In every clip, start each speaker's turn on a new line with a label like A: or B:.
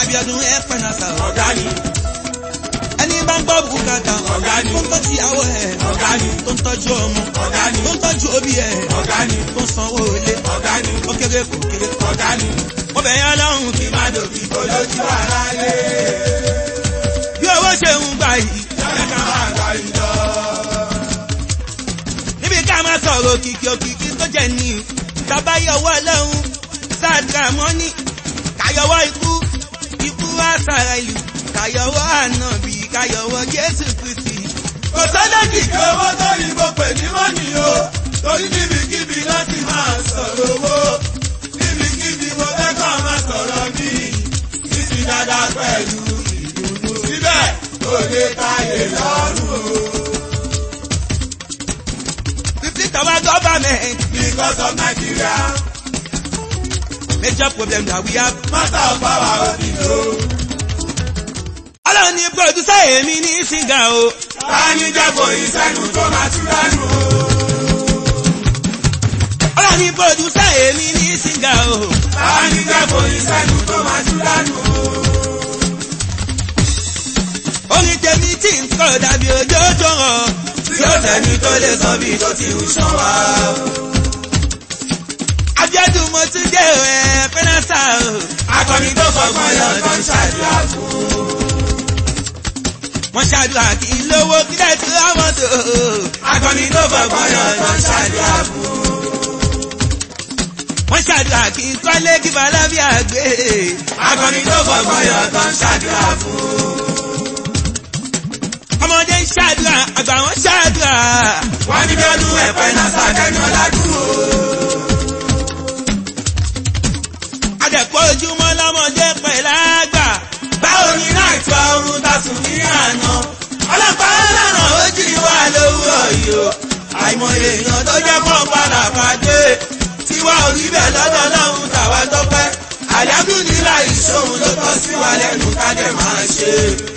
A: Abíọ́dún Epenasa
B: ọ̀gá ni.
A: ẹni bá ń gbọ́ bùkátà
B: ọ̀gá ni.
A: tó ń tọ́jú ìyàwó ẹ̀
B: ọ̀gá ni.
A: tó ń tọ́jú ọmọ
B: ọ̀gá ni.
A: tó ń tọ́jú òbí ẹ̀
B: ọ̀gá ni.
A: tó ń sanwó ilé
B: ọ̀gá ni.
A: ó kéré kò kéré
B: ọ̀gá ni.
A: mo bẹ̀ yín Ọlọ́run kí
B: má dòbí kó lójú ara lé.
A: bí owó ṣe ń gbà yìí
B: jẹ́ ká máa gbà ìjọ.
A: níbi ká máa sọ̀rọ̀ òkìkí tó jẹ́ ní tàbáyọ̀wọ́ Ọlọ́run sáàdà mọ́ní káyọ̀wọ́ ikú àṣàrà ìlú káyọ̀wọ́ ànábì káyọ̀wọ́ Jésù Kristi.
B: kò sọ́dọ̀ kìkì owó tó ní mo pè ní mọ́nì o torí níbikíbi láti máa sọ̀rọ̀ owó níbikíbi mo fẹ́ kàn máa sọ̀rọ̀ mi títí dáadáa pẹ̀lú ìdùnnú síbẹ̀ kò lè táyé lọ́rùn o.
A: Defeat our government
B: because of Nigeria
A: major problem that we have.
B: matter of power ò ní lò.
A: Ọlọ́run ni producer èmi ní singa o.
B: ta ni jẹ́kọ̀ọ́ ìsẹ́nu tó máa tú dánú o.
A: Ọlọ́run ni producer èmi ní singa o.
B: ta ni jẹ́kọ̀ọ́ ìsẹ́nu tó máa tú dánú o.
A: Orin tèmi tí ń kọ́ dàbí òjò tó rọ̀.
B: tí ó tẹ̀mí tó lè sọ bí tó ti ń ṣàn wá.
A: Abíọ́dún mo tún dé Epenasa o.
B: akọni tó fọgbọ́n yọ tó ń ṣàdúrà fún.
A: Wọ́n ṣàdúrà kí n lówó kí lè tún ọmọ tó.
B: akọni tó fọgbọ́n yọ tó ń ṣàdúrà fún.
A: Wọ́n ṣàdúrà kí n kọ́lé kí Bàlábíà gbé.
B: akọni tó fọgbọ́n yọ tó ń ṣàdúrà fún.
A: Ọmọdé ń ṣàdúrà àgbà wọn ṣàdúrà.
B: wọ́n ní Bíọ́dún Epenasa kẹ́ni ọ̀làdùn o.
A: Adẹ̀pọ̀ ojúmọ́ lọ́mọdé pẹ̀lú àgbà.
B: báwo ni náà ìtura oorun ta sùn ní àná. ọlọ́pàá lọ́nà ó jí wá lówùrọ̀ yìí o. àìmọye èèyàn tó jẹ́ pọ́n padà pàdé. tiwa ò rí bẹ́ẹ̀ lọ́dọ̀ lọ́hùn tàwa tọ́pẹ́. àdágúndínlá ìṣòwò ló tọ́ sí wa lẹ́nu ká dẹ̀ máa ṣe.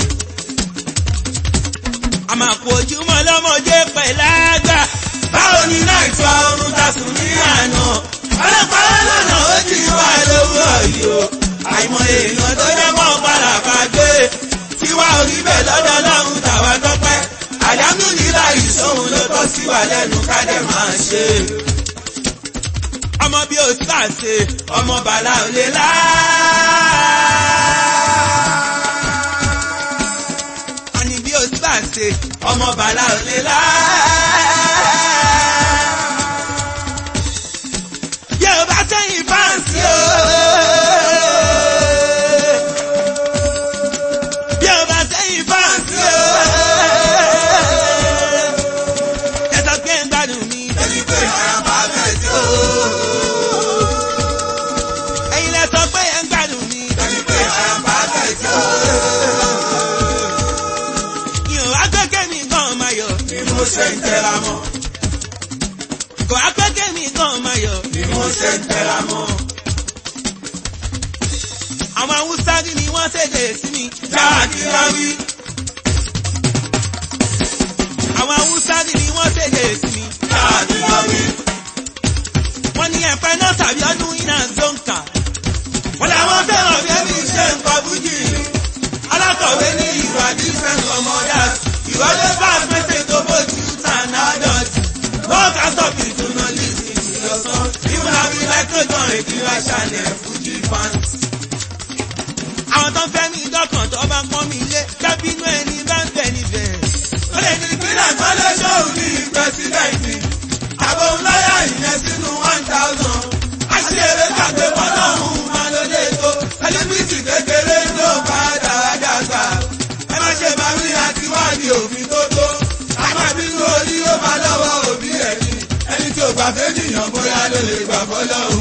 A: Àmàpọ̀ ojúmọ́ lọ́mọdé pẹ̀lú àgbà.
B: báwo ni náà ìtura oorun ta sùn ní àná. ọlọ́pàá lọ́nà ó jí wá lówùrọ̀ yìí o. àìmọye èèyàn tó jẹ́ pọ́n padà pàdé. tiwa ò rí bẹ́ẹ̀ lọ́dọ̀ lọ́hùn tàwa tọ́pẹ́. àdágúndínlá ìṣòwò ló tọ́ sí wa lẹ́nu ká dẹ̀ máa ṣe.
A: Ọmọ bí o sá ṣe.
B: ọmọ bàlá ò lè lá.
A: Àní bí o sá ṣe.
B: ọmọ bàlá ò lè lá.
A: Bí o bá sẹ́yìn fáǹsì o. Bí o bá sẹ́yìn fáǹsì o. Ẹ sọ pé ń gbádùn mi.
B: torí pé ara bá bẹ̀ tí o.
A: Ẹ̀yin lẹ sọ pé ẹ ń gbádùn mi.
B: torí pé ara bá bẹ̀ tí o.
A: Ìhò agbẹ́kẹ̀ mi gan máa yọ.
B: bí mo ṣe ń tẹra mọ́.
A: Kò agbẹ́kẹ̀ mi gan máa yọ.
B: bí mo ṣe ń tẹra mọ́.
A: Àwọn Haúsá rí ni wọ́n ṣèdè sí mi.
B: jáà kí wá wí.
A: Àwọn Haúsá rí ni wọ́n ṣèdè sí mi.
B: jáà kí wá wí.
A: Wọ́n ní Epenasa Abíọ́dún iná zonka.
B: wọ́n làwọn fẹ́ràn bí ẹbí ṣe ń kọ bújì. alákọ̀wé ní ìwà different from others. ìwọlé bá pèsè tó bójú tàn adult. no can stop you to no lis ten to your song. even na be like no john ekira channel Fuji fans.
A: Àwọn tó ń fẹ́ mi dọ́kàn tó bá ń pọ́n mi lé. Jábínú ẹni bá ń bẹ̀ níbẹ̀.
B: ó lè ní ìpínlẹ̀ àgbọ̀lẹ̀ ṣòwò ní pẹ́sidẹ̀ntì. àbò ńláyà ìyẹn sínú 1000. àṣìlè kàgbé bọ́lọ́hún máa ló dé tó. sẹlẹ́bírìtì kékeré ló bá dáadáa. ẹ má ṣe bá wí àti wádìí òfin tó tó. àmọ́ bínú orí ó máa lọ́wọ́ òbí ẹ̀ ní. ẹni tí ò gbà fẹ́ jìyàn bóyá ló lè gbà bọ́lọ́hún.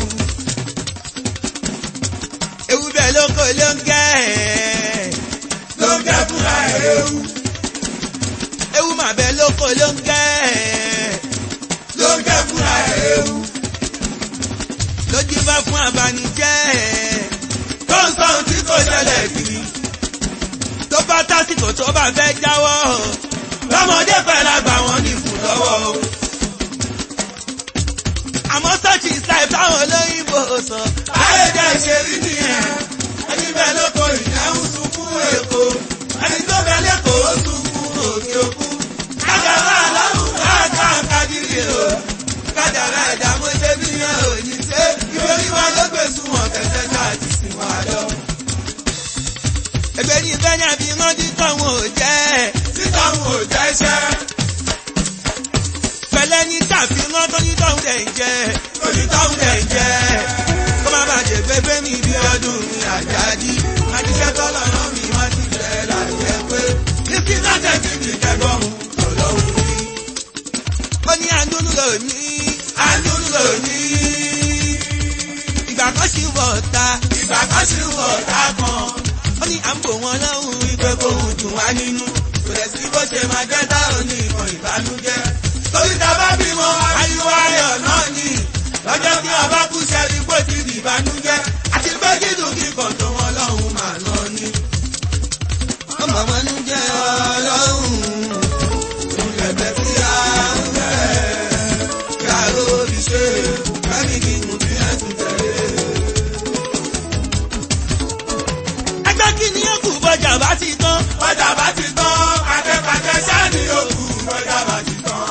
A: Ewu bẹ́ẹ̀ lóko ló ń gẹ́ ẹ̀.
B: ló ń kẹ́ fúnra ẹ̀ ewu.
A: Ewu mà bẹ́ẹ̀ lóko ló ń gẹ́ ẹ̀.
B: ló ń kẹ́ fúnra ẹ̀ ewu.
A: Lójú bá fún abanijẹ́ ẹ̀.
B: tó ń sọ ohun tí kò ṣẹlẹ̀ kiri.
A: Tó bá tásìkò tó bá fẹ́ jáwọ́.
B: lọ́mọdé pẹ̀lú àgbà wọn ní fún lọ́wọ́ o.
A: Àmọ́ such is life táwọn olóyìnbó sọ.
B: ayé jẹ́ ìṣerí nìyẹn. ẹni bẹ́ẹ̀ ló kó ìyá
A: sí wọ̀ta.
B: Ìgbà kan sí wọ̀ta kan.
A: Ó ní à ń bò wọn lọ́hùn.
B: Ìpè kò hùn dùn wá nínú. Kò lè sí bó ṣe máa jẹ́ táwọn ní ìmọ̀ ìbànújẹ́. Torí ta bá bímọ ariwo ayọ̀ náà ni. Lọ́jọ́ tí ọba kú sẹ́rí pé ti di ìbànújẹ́. Àti pé dídùn kíkọ̀ tó wọn lọ́hùn màá lọ ní.
A: Ọmọ wọn ń jẹ́ ọlọ́hùn.
B: Ìrẹ̀bẹ̀ tí a ń bẹ̀. Yàrá òbí ṣe kẹ́mi kí n fi ẹ̀sùn tẹ̀lé.
A: Ẹgbẹ́ kí ni ó kù bọ́jà bá ti tán?
B: Bọ́jà bá ti tán, pàtẹ́pàtẹ́ ṣáà ni ó kù bọ́jà bá ti tán.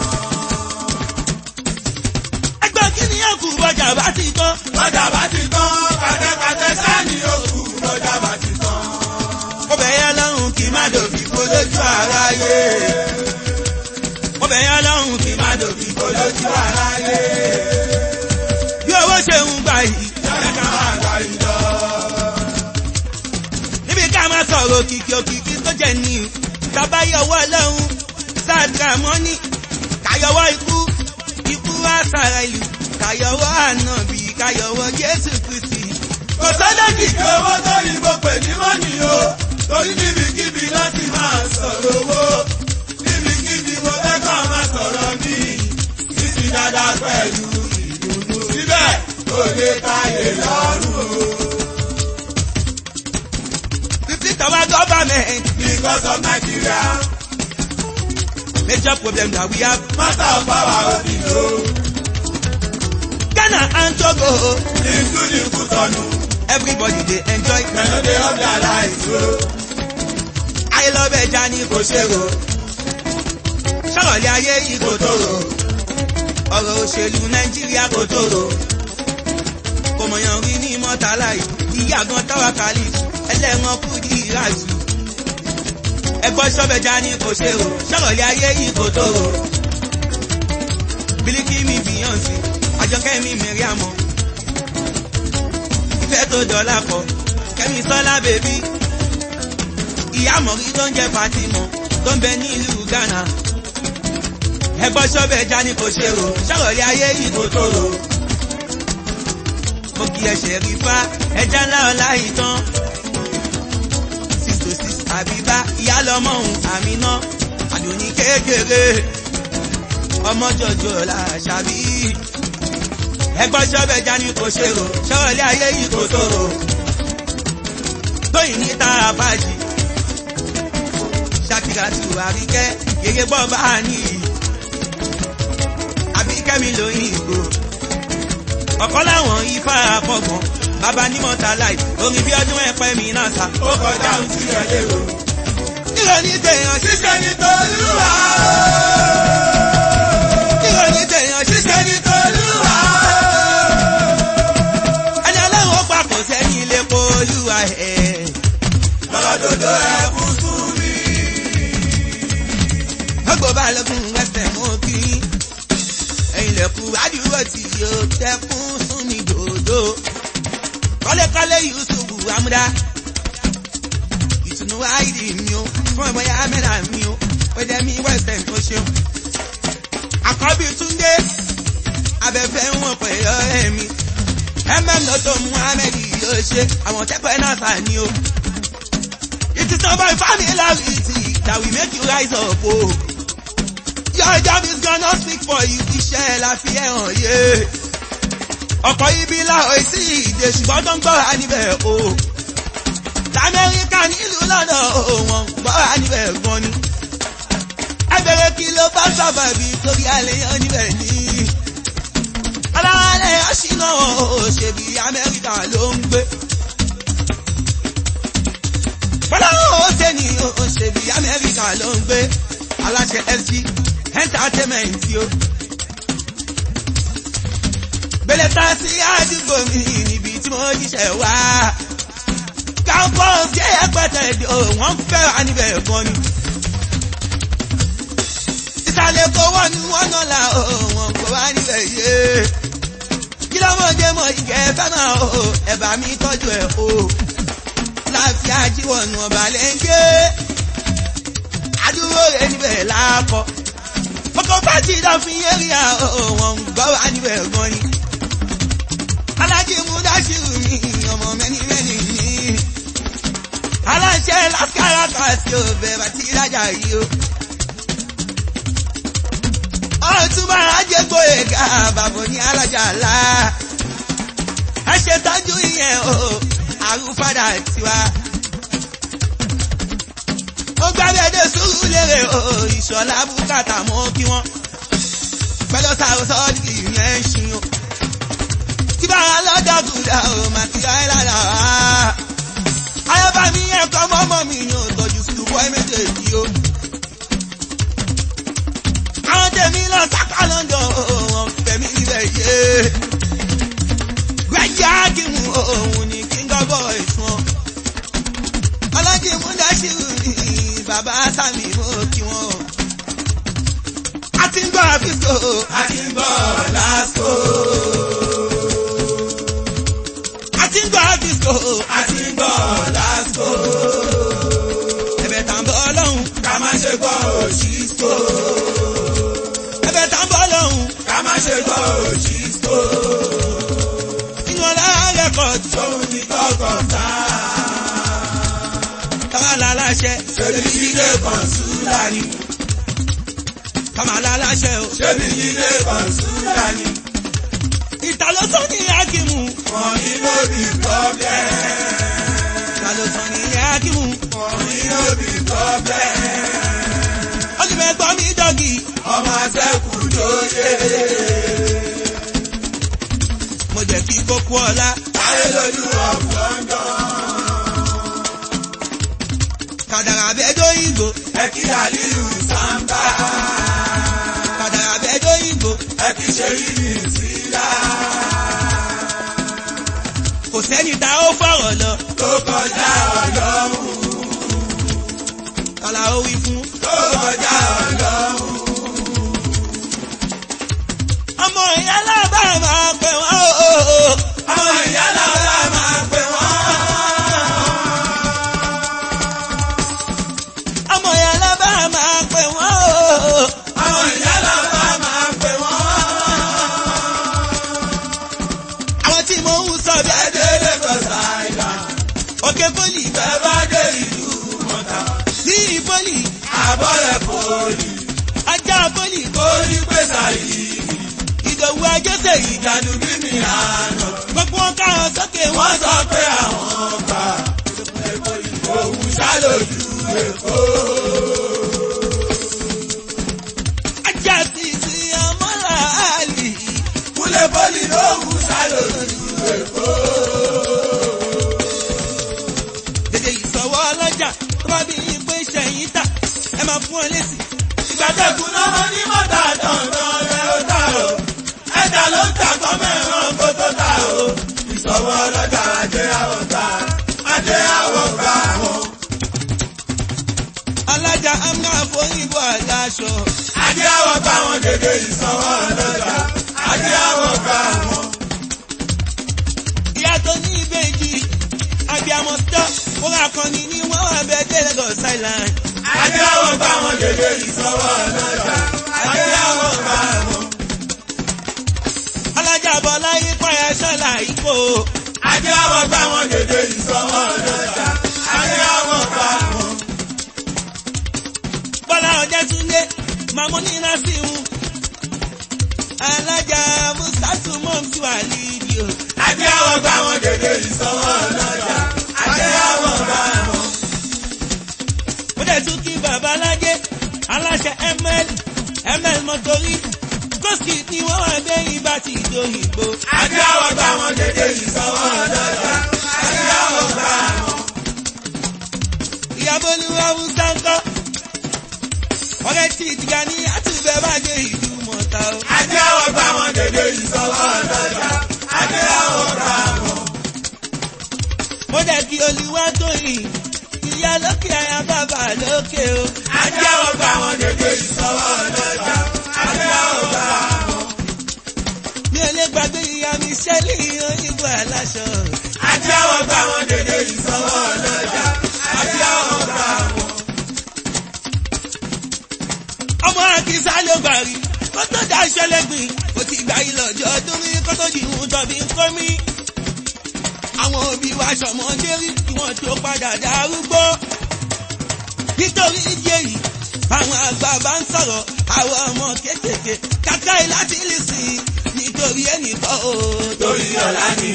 A: Ẹgbẹ́ kí ni ó kù bọ́jà bá ti tán?
B: Bọ́jà bá ti tán, pàtẹ́pàtẹ́ ṣáà ni ó kù bọ́jà bá ti tán.
A: Mo bẹ̀ yẹn lọ́hùn kí má dòbí kó lójú aráyé. Mo bẹ̀ yẹn lọ́hùn kí má dòbí kó lójú aráyé. Bí owó ṣe ń gbà yìí.
B: Jẹ́ ká máa gbà yìí lọ.
A: Níbi ká máa sọ̀rọ̀ òkìkí òkìkí tó jẹ́ ní bàbá yọwọ́ ọlọ́run Sàdrámọ́nì káyọwọ́ ikú ikú àṣàrà ìlú káyọwọ́ ànábì káyọwọ́ Jésù Kristi.
B: Kò sọ́dọ̀ kìkì owó tó ní mo pè ní mọ́nì o. Torí níbikíbi láti máa sọ̀rọ̀ owó. Níbikíbi mo fẹ́ kàn máa sọ̀rọ̀ mi. Títí dáadáa pẹ̀lú ìdùnnú. Síbẹ̀ kò lè káyè lọ́rùn o.
A: Split our government
B: Because of Nigeria.
A: major problem that we have.
B: Master of power of the globe.
A: Ghana and Togo
B: Including Cotonou.
A: everybody dey enjoy.
B: They no dey up their lives o.
A: I love ẹja ní kò ṣe rò. Ṣọ̀rọ̀lẹ́ ayé yìí kò tòrò. Ọ̀rọ̀ òṣèlú Nàìjíríà kò tòrò. Kò mọ̀yàn rí ní mọ́tàlá yìí. Ìyá gan táwa kàlí. Ẹlẹ́ran kú di ìràjù. Ẹgbọ́n ṣọ́bẹ̀já ní kò ṣe rò. Ṣọ̀rọ̀lẹ́ ayé yìí kò tòrò. Bílíkì mi Beyonce. Àjọkẹ́ mi Miriam. Ìfẹ́ tó dọ̀la pọ̀. Kẹ́mi Sọ́lá bèbí. Ìyá mọ̀rí tó ń jẹ́ Fatima tó ń bẹ ní ìlú Ghana. Ẹgbọ́n ṣọ́bẹ̀já ní kò ṣe rò. Ṣọ̀rọ̀lẹ́ ayé yìí kò tòrò. Mo kí ẹsẹ̀ rí fá ẹja ńlá ọ̀la ìtàn. 626 Àbíbá ìyá lọmọ òun Àmínà. Àdùnní kékeré ọmọ jọjọ la ṣàbí. Ẹgbọ́n ṣọ́bẹ̀já ní kò ṣe rò. Ṣọ̀rọ̀lẹ́ ayé yìí kò tòrò. Tóyìn ní tààrà bájì. Ṣàkìrà tí wà rí kẹ́ yeye gbọ́ bá a ní. Àbíkẹ́ mi lóyìn ìgbò. Ọ̀kan láwọn ifá àfọ̀gbọ̀n. Bàbá ní mọ́tàláì. Orin bí ọdún ẹ̀pẹ́ mi náà sá.
B: Ó kọjá ohun tí ẹ lérò.
A: Kílò ní tèèyàn
B: Ṣíṣe ní Tolúwa.
A: kílò ní tèèyàn
B: Ṣíṣe ní Tolúwa.
A: ẹni ọlọ́run ó papọ̀ sẹ́yìn ilé kó olúwa ẹ̀.
B: Lọ́dọ̀dọ̀ ẹ̀kún sùn mi.
A: Gbogbo balógun ẹsẹ̀ mú kí. Ẹ̀yin lẹ̀kú àdúrà tí yóò tẹ́kún sún ní dòdò. Kọ́lékọ́lé Yusufu Amúdá. Ìtùnú àìdí mi o. Fún ọmọ ya mẹ́ta mi o. Pédé mi wẹ̀sẹ̀ tó ṣeun. Àkọ́bí Túndé. Abẹ́fẹ́ wọn pẹ̀lú ọ̀rẹ́ mi. Lọ́tọ̀ Muhammed yóò ṣe. Àwọn tẹ́pẹ́ náà sà ní o. It is not by familiarity that we make you rise up o. Your job is gonna speak for you. Iṣẹ́ la fi ẹ̀ hàn yé. Ọ̀pọ̀ ibi láò sí ìdè ṣùgbọ́n tó ń gbọ́ra níbẹ̀ o. L'Amẹ́ríkà nílùú lọ́dọ̀ wọn gbọ́ra níbẹ̀ gan ni. Ẹ bẹ̀rẹ̀ kí ló bá sábàbí torí àlèyàn níbẹ̀ ni. Aláwálẹ̀ ọ̀ṣìnà òṣèbí Amẹ́ríkà ló ń gbé. Fọláhàn Òṣèní òṣèbí Amẹ́ríkà ló ń gbé. Aláṣẹ FG Entertainment o. Gbèlèta sí àdúgbò mi níbi tí mo jíṣẹ́ wá. Campus jẹ́ ẹgbẹ́tẹ̀ wọ́n fẹ́ wá níbẹ̀ gan ni. Ìsàlẹ̀ kò wọ́n ní wọ́n náà la wọ́n kò wá níbẹ̀ yé. Kí lọ́mọdé mọ ìkẹ́ fẹ́ràn o, ẹ̀bà mi tọ́jú ẹ̀ o. Láàfin àjíwọ̀nù ọ̀bà lẹ́ńgẹ́. Àdúró rẹ̀ níbẹ̀ láàpọ̀. Ọkọ̀ bájì dọ́fin ẹ́ríà wọ́n gbọ́ wá níbẹ̀ gan ni. Alájí Múdásí káràkàsí ò bẹ̀rẹ̀ àti ìrajà yìí o. Ọ̀túnba Ajégbóyèga bàbá ní alájà ńlá. Ẹ ṣètọ́jú ìyẹn o, àrùfádà tiwa. Ó gbàgbé Sùúrùlérè o, Ìṣọ̀lá bùkátà mọ́ kí wọ́n. Pẹ̀lú sàrọ̀sọ́ọ̀dì ìyẹn ń ṣin o. Tí bára lọ́dọ̀gùdà o, màkìrá ẹ̀ lára wá. Ayọ́bá mi yẹn kọ́ mọ́mọ́ mi yóò tọ́jú sùúrù méjèèjì o. Àwọn tèmi lọ sáká lọ́dọ̀ wọn fẹ̀mí ibẹ̀ yé. Gbẹ̀jẹ̀ ágìmù òun ni kí n gbọ́ ìṣun. Ọlọ́jì Múdásírù ni bàbá Sàmì mú kí wọ́n. A ti ń gbọ́ àfíìsò,
B: a ti ń gbọ́ lásìkò.
A: A ti ń gbọ́ àfíìsò,
B: a ti ń gbọ́ lásìkò.
A: ẹ̀bẹ̀ tà ń bọ̀ lọ́hùn.
B: Ká má ṣe gbọ́ òṣìṣkò.
A: Ẹ̀bẹ̀ tà ń bọ̀ lọ́hùn.
B: Ká má ṣe gbọ́ òṣìṣkò.
A: Inú ọ̀la rẹ̀kọ̀dì.
B: Tóun ní kọ́kọ́ tá.
A: Kàmá láláṣẹ.
B: Ṣebí ilé kọ̀ǹsúlà ni.
A: Kàmá láláṣẹ o.
B: Ṣebí ilé kọ̀ǹsúlà ni.
A: Ìta ló sọ ní Ákímù.
B: Wọ́n ní ló bí problem.
A: Ìta ló sọ ní Ákímù.
B: Wọ́n ní ló bí problem.
A: Ó sì fẹ́ gbọ́ mi dọ́gì.
B: Ọmọ àṣẹ́kù lóye.
A: Mo jẹ́ kí kókó ọ̀la.
B: Táyé lójú ọ̀pọ̀ndọ̀.
A: Kàdàrà bẹ́ẹ̀dọ́ ìgbò.
B: Ẹ kí Aliyu Samba.
A: Kàdàrà bẹ́ẹ̀dọ́ ìgbò.
B: Ẹ kí Ṣèyí Sílá.
A: Kò sẹ́ni tá ó fọ̀rọ̀ lọ.
B: Tó kọjá Ọlọ́run.
A: Kàlà ó wí fún.
B: Tó kọjá Ọlọ́run.
A: Ọmọ ìyá lábà máa pè wọ́n o.
B: Àwọn ìyá làwọn máa pè wọ́n.
A: Ọmọ ìyá lábà máa pè wọ́n o.
B: Àwọn ìyá làwọn máa pè wọ́n.
A: Àwọn tí mo ń sọ bí
B: Ẹ dé Lagos Island.
A: òkè pólì.
B: Ẹ bá dé ìlú Mọ̀tà.
A: Ní ìpólì.
B: Àbọ̀rẹ̀ pòlì.
A: Ajá pólì.
B: Orí pèsè yìí.
A: Ìdòwú ajọ́sẹ̀ yìí.
B: Ìjàdù bí mi àná.
A: Gbogbo wọn káwọn sókè
B: Wọ́n
A: wọ́n
B: sọ pé àwọn gbà. Òun ṣàlòjù Èkó.
A: ajá sí sí ọmọlá àlì.
B: Kúlẹ̀ pọ́lì lóhùn ṣàlòjù Èkó.
A: Dèdè ìsọ̀wọ́ ọlọ́jà tó bá bí i pé ṣẹ̀yìn tà ẹ máa fún ọ lésì.
B: Ìgbàdẹ́kùn lọ́mọ ní mọ́tà dandan rẹ̀ ó tà o. Ẹ̀dá ló ń tàkọ́ mẹ́ràn kó tó tà o. Ìsọ̀wọ́ ọlọ́jà ajé àwọ̀ ta. Ajé àwọ̀ gbà wọ́n.
A: Alájà amúná àfoyìnbó aláṣọ.
B: Ajé àwọ̀ gbà wọ́n dédé ìsọ̀wọ́ ọlọ́jà. Ajé àwọ̀ gbà wọ́n.
A: Ìyá tó ní ìbejì abiyamọ tọ́ fún akọni ní wọ́n wà bẹ́ẹ̀ dé Lagos Island.
B: Ajé àwọ̀ gbà wọ́n dédé ìsọ̀wọ́ ọlọ́jà. Ajé àwọ̀ gbà wọ́n.
A: Alájà Bọ́lá yí pààyà sọ́là ìkó.
B: Ajé àwọ̀ gbà wọ́n dédé ìsọ̀wọ́ ọlọ́jà. Ajé àwọ̀ gbà wọ́n.
A: Bọ́lá Ọ̀jẹ́túndé màmú ní Násìmù. Alájà Mùsàtù mọ́mùsù àlìdí o.
B: Ajé àwọ̀ gbà wọ́n dédé ìsọ̀wọ́ ọlọ́jà. Ajé àwọ̀ gbà wọ́n.
A: Ó dẹ̀ tún kí bàbá Lájé aláṣẹ ML mọ́tòrí. Kóòsì ni wọ́n wà dé ibà tí ìdòyìnbó.
B: Ajé àwọ̀ gbà wọ́n dédé ìsọ̀wọ́ ọlọ́jà. Ajé àwọ̀ gbà wọ́n.
A: Ìyàbọ̀ ni wọ́n ń sáńkọ́. Ọ̀rẹ́ tí ìdìgà ní àtúbẹ̀ bá dé ìlú mọ̀ta o.
B: Ajé àwọ̀ gbà wọ́n dédé ìsọ̀wọ́ ọlọ́jà. Ajé àwọ̀ gbà wọ́n.
A: Mo dẹ̀ kí olúwa tó yìn. Ìyá lókè àyà bàbá lókè o.
B: Ajé àwọ̀ gbà wọ́n dédé ìsọ̀wọ́ ọlọ́jà. Ajé àwọ̀ gbà wọ́n.
A: Mi ò lè gbàgbé ìyá mi Ṣẹ́lí òyìnbó aláṣọ.
B: Ajé àwọ̀ gbà wọ́n dédé ìsọ̀wọ́ ọlọ́jà. Ajé àwọ̀ gbà wọ́n.
A: Ọmọ Àkísà ló gbà rí. Kó tó dá ṣẹlẹ́gbìn. Kò ti gbà yìí lọ́jọ́ ọdún rí. Kó tó di ìhun tọ́bi ń kọ́ mí. Àwọn òbí wa ṣọmọdé rí. Kí wọ́n tó padà darúgbó. nítorí ìdí èyí àwọn àgbà bá ń sọ̀rọ̀ àwọn ọmọ kéékèèké kàkà láti lè sìn nítorí ẹnìkan o.
B: torí ọ̀la ni.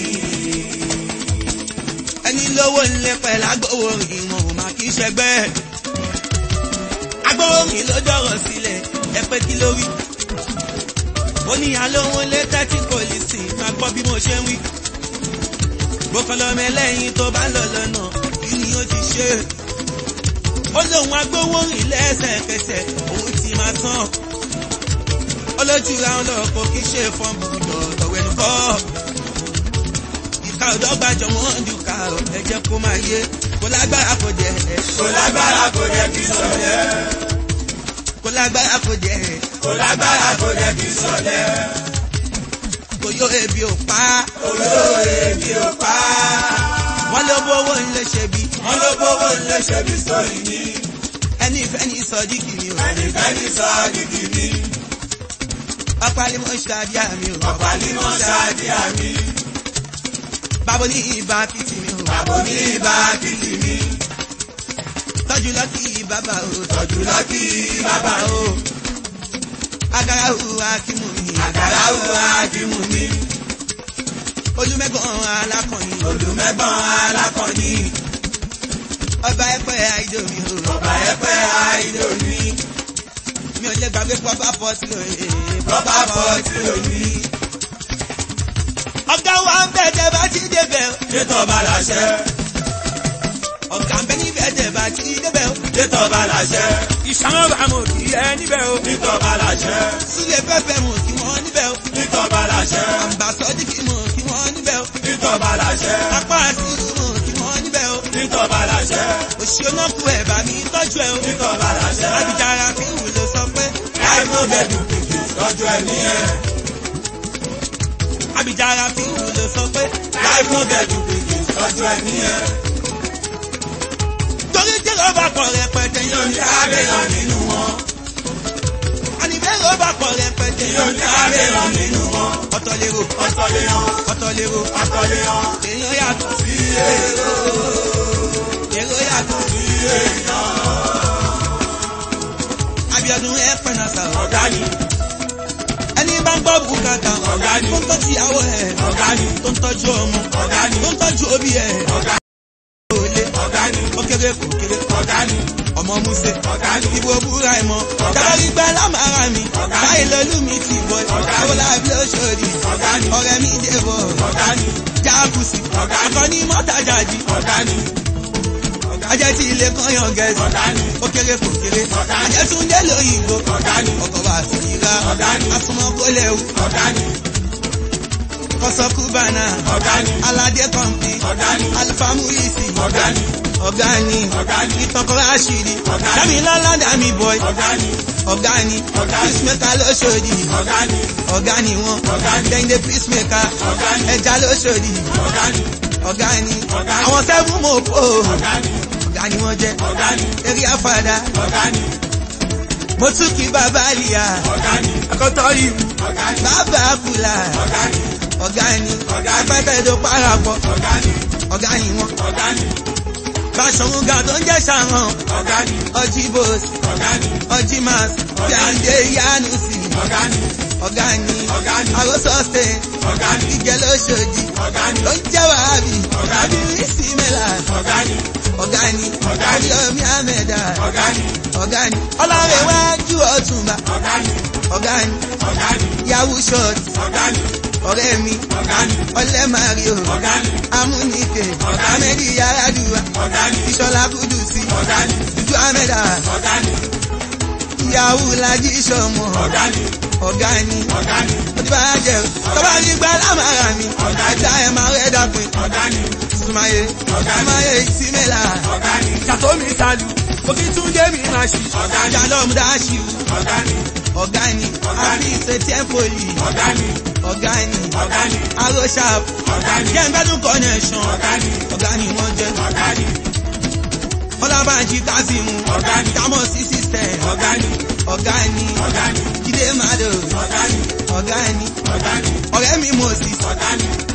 A: ẹni lówó ńlẹ̀ pẹ̀lú agbowórin wọn ò máa kí í ṣẹgbẹ́. agbowórin ló dọ̀rọ̀ sílẹ̀ ẹ pé kí ló wí. ó ní alóhùn lé tẹ́tí kò lè sìn máa gbọ́ bí mo ṣe ń wí. gbọ́kànlọ́mọ ẹlẹ́yin tó bá lọ lọ́nà kí ni ó ti ṣe. ó lóun agbowórin lẹ́sẹ̀kẹsẹ̀ òun ti máa tán. olójú ra ń lọ kó kí ṣe fọ́n bùdọ̀ tọ̀wẹ́nu kọ́. ìka ọ̀dọ́gbàjọ wọn ń dùkà ẹ jẹ́ kó máa yé kó lágbára kó jẹ.
B: kò lágbára kò jẹ́ kí sọ̀lẹ̀.
A: kó lágbára kó jẹ.
B: kò lágbára kò jẹ́ kí sọ̀lẹ̀.
A: kò yó ebi ò pa.
B: kò yó ebi ò pa.
A: wọ́n ló bówó ń lè ṣe bí.
B: wọ́n ló bówó ń lè ṣe bí sórí ni.
A: ẹni ìfẹ́ ní sọ́díkì mi o.
B: ẹni fẹ́ ní sọ́díkì mi.
A: ọ̀pálímọ̀ ṣáàdìá mi o.
B: ọ̀pálímọ̀ ṣáàdìá mi.
A: bàbá ní ibà kìtì mi o.
B: bàbá ní ibà kìtì mi.
A: tọ́jú lọ́kì bàbá o.
B: tọ́jú lọ́kì bàbá o.
A: agara hu akimu mi.
B: àkàrà òwò àdìmú mi.
A: olùmẹ̀gbọ́n alákọ̀ọ́ni.
B: olùmẹ̀gbọ́n alákọ̀ọ́ni.
A: ọba ẹ̀pẹ́ àìdò mi o.
B: ọba ẹ̀pẹ́ àìdò mi.
A: mi ò lè gbàgbé pọ́pá pọ́ọ̀tì lóye.
B: pọ́pá pọ́ọ̀tì lómi.
A: ọ̀gá wa ń bẹ̀ tẹ́ bá ti débẹ̀ o.
B: Détọ̀ bá láṣẹ.
A: ọ̀gá ń bẹ níbẹ̀ tẹ́ bá ti débẹ̀ o.
B: Détọ̀ bá láṣẹ.
A: ìṣàmọ̀ bá mo kì í ẹ níbẹ̀ o.
B: Détọ̀ bá láṣẹ.
A: sílẹ̀ pẹ́pẹ́ mo kí wọ́n níbẹ̀ o.
B: Détọ̀ bá láṣẹ.
A: àǹbàsọ́dí kí mo kí wọ́n níbẹ̀ o.
B: Détọ̀ bá láṣẹ.
A: apá àṣírí mo kí wọ́n níbẹ̀ o.
B: Détọ̀ bá láṣẹ.
A: òṣìṣẹ́ kú ẹ̀ bá mi tọ́jú ẹ o.
B: Détọ̀ bá láṣẹ.
A: àbíjára fi ń wùlò sọ pé.
B: Láì mú bẹ́ẹ̀dù kìkì tọ́jú ẹ nìyẹn.
A: àbíjára fi ń wùlò sọ pé.
B: Láì mú bẹ́ẹ̀dù kìkì tọ́jú ẹ nìyẹn.
A: torí tí ló bá pọ̀ rẹpẹtẹ
B: Yóò ní àbẹ̀yàn nínú wọn.
A: àníbẹ̀ ló bá pọ̀ rẹpẹtẹ
B: Yóò ní àbẹ̀yàn nínú wọn.
A: ọ̀tọ̀ lérò
B: Ọ̀tọ̀lẹ́yàn.
A: ọ̀tọ̀ lérò
B: Ọ̀tọ̀lẹ́yàn.
A: èèyàn yàtọ̀
B: Sí èrò.
A: èrò yàtọ̀
B: Sí èèyàn.
A: Abíọ́dún ẹ pẹ̀nà sàrọ̀
B: Ọ̀gá ni.
A: ẹni bá ń gbọ́ bùkátà
B: Ọ̀gá ni.
A: tó ń tọ́jú ìyàwó ẹ̀
B: Ọ̀gá ni.
A: tó ń tọ́jú ọmọ
B: Ọ̀gá ni.
A: tó ń tọ́jú òbí ẹ̀
B: Ọ̀gá ni.
A: òòlé
B: Ọ̀gá ni.
A: ó kéré kò kéré
B: Ọ̀gá ni.
A: ọmọ múse
B: Ọ̀gá ni.
A: ìbò búra ẹ̀mọ́
B: Ọ̀gá
A: dábàá
B: ni.
A: gbígbá lámàrà mi
B: Ọ̀gá ni.
A: báyìí lọ́lú mi ti bọ̀
B: Ọ̀gá ni.
A: ọ̀la bí ó ṣòdì
B: Ọ̀gá ni.
A: ọ̀rẹ́ mi dé bọ̀
B: Ọ̀gá ni.
A: jákùsì
B: Ọ̀gá ni.
A: akọni mọ́tàjàjì
B: Ọ̀gá ni.
A: ajẹ́ tí ilé kan yan gẹ̀ẹ́sì
B: Ọ̀gá ni.
A: ó kéré kò kéré
B: Ọ̀gá ni.
A: ajẹ́ tún dé lóyìnbó
B: Ọ̀gá ni.
A: ọkọ̀ bá sì yíra
B: Ọ̀gá ni.
A: asúnmọ́ kó léwu
B: Ọ̀gá ni.
A: kọ́sọ́kú bánà
B: Ọ̀gá ni.
A: aládé kọ̀ǹpì
B: Ọ̀gá ni.
A: alifamuisi
B: Ọ̀gá ni.
A: ọ̀gá ni
B: Ọ̀gá ni.
A: ìtọ́kọ̀ àṣírí
B: Ọ̀gá ni.
A: dámilọ́lá dámì bọ́ì
B: Ọ̀gá ni.
A: ọ̀gá ni
B: Ọ̀gá ni.
A: peacemaker lóṣòdì
B: Ọ̀gá ni.
A: ọ̀gá ni wọ́n
B: Ọ̀gá ni.
A: dẹ́ndé peacemaker
B: Ọ̀gá ni.
A: ẹja lóṣòdì
B: Ọ̀gá ni.
A: ọ̀gá ni
B: Ọ̀gá ni.
A: àwọn sẹ́fún mọ̀ pò
B: Ọ̀gá ni.
A: ọ̀gá ni wọ́n jẹ́
B: Ọ̀gá ni.
A: eré àfàdà
B: Ọ̀gá ni.
A: mo tún kí bàbá àlìyá
B: Ọ̀gá ni.
A: akọ́tọ́ ìlú
B: Ọ̀gá ni.
A: bàbá àkùlà
B: Ọ̀gá ni.
A: ọ̀gá ni
B: Ọ̀gá ni.
A: apẹ́tẹ́ tó parapọ̀
B: Ọ̀gá ni.
A: ọ̀gá ni wọ́n
B: Ọ̀gá ni.
A: Báṣọ̀run ga tó ń jẹ́ ṣàhàn
B: Ọ̀gá ni.
A: ọjí bòs
B: Ọ̀gá ni.
A: ọjí mas tí a ń dé yánu sí
B: Ọ̀gá ni.
A: ọ̀gá ni
B: Ọ̀gá ni.
A: àròsọ stain
B: Ọ̀gá ni.
A: ìjẹ́ lóṣòdì
B: Ọ̀gá ni.
A: ló ń jẹ́ wàhábì
B: Ọ̀gá ni.
A: àbí ìsìmẹ́là
B: Ọ̀gá ni.
A: ọ̀gá ni
B: Ọ̀gá ni.
A: àbíọ́mí àmẹ́dà
B: Ọ̀gá ni.
A: ọ̀gá ni ọlọ́rẹ̀wájú ọ̀túnba
B: Ọ̀gá ni.
A: ọ̀gá ni
B: Ọ̀gá ni.
A: yahoo short
B: Ọ̀gá ni.
A: ọ̀rẹ́ mi
B: Ọ̀gá ni.
A: ọlẹ́ mario
B: Ọ̀gá ni.
A: amúnike
B: Ọ̀gá ni.
A: amẹ́dí yaradua
B: Ọ̀gá ni.
A: ìṣọ̀lá kùdùsí
B: Ọ̀gá ni.
A: dúdú amẹ́dà
B: Ọ̀gá ni.
A: yahoo lají sọmọ
B: Ọ̀gá ni.
A: ọ̀gá ni
B: Ọ̀gá ni.
A: òdìbàjẹ́ tọ́ba ní gbá lámàrà mi
B: Ọ̀gá ni.
A: ajá ẹ̀ máa rẹ̀ dàpin
B: Ọ̀gá ni.
A: Sumaye
B: Ọ̀gá ni.
A: Sumaye ìsímẹ́là
B: Ọ̀gá ni.
A: ṣàtọ́mi sálù òkè tún dé mi máa ṣì
B: Ọ̀gá ni.
A: jalọ́mù dáṣì
B: Ọ̀gá ni.
A: ọ̀gá ni
B: Ọ̀gá ni.
A: àbí ìṣètẹ́ poli
B: Ọ̀gá ni.
A: ọ̀gá ni
B: Ọ̀gá ni.
A: arosap
B: Ọ̀gá ni.
A: jẹ́ńbẹ́dún connection
B: Ọ̀gá ni.
A: ọ̀gá ni wọ́n jẹ́
B: Ọ̀gá ni.
A: ọlábànjí kazimu
B: Ọ̀gá ni.
A: jámọ̀ sí system
B: Ọ̀gá ni.
A: ọ̀gá ni
B: Ọ̀gá ni.
A: jídé mado
B: Ọ̀gá ni.
A: ọ̀gá ni
B: Ọ̀gá ni.
A: ọ̀rẹ́ mi moses
B: Ọ̀gá ni.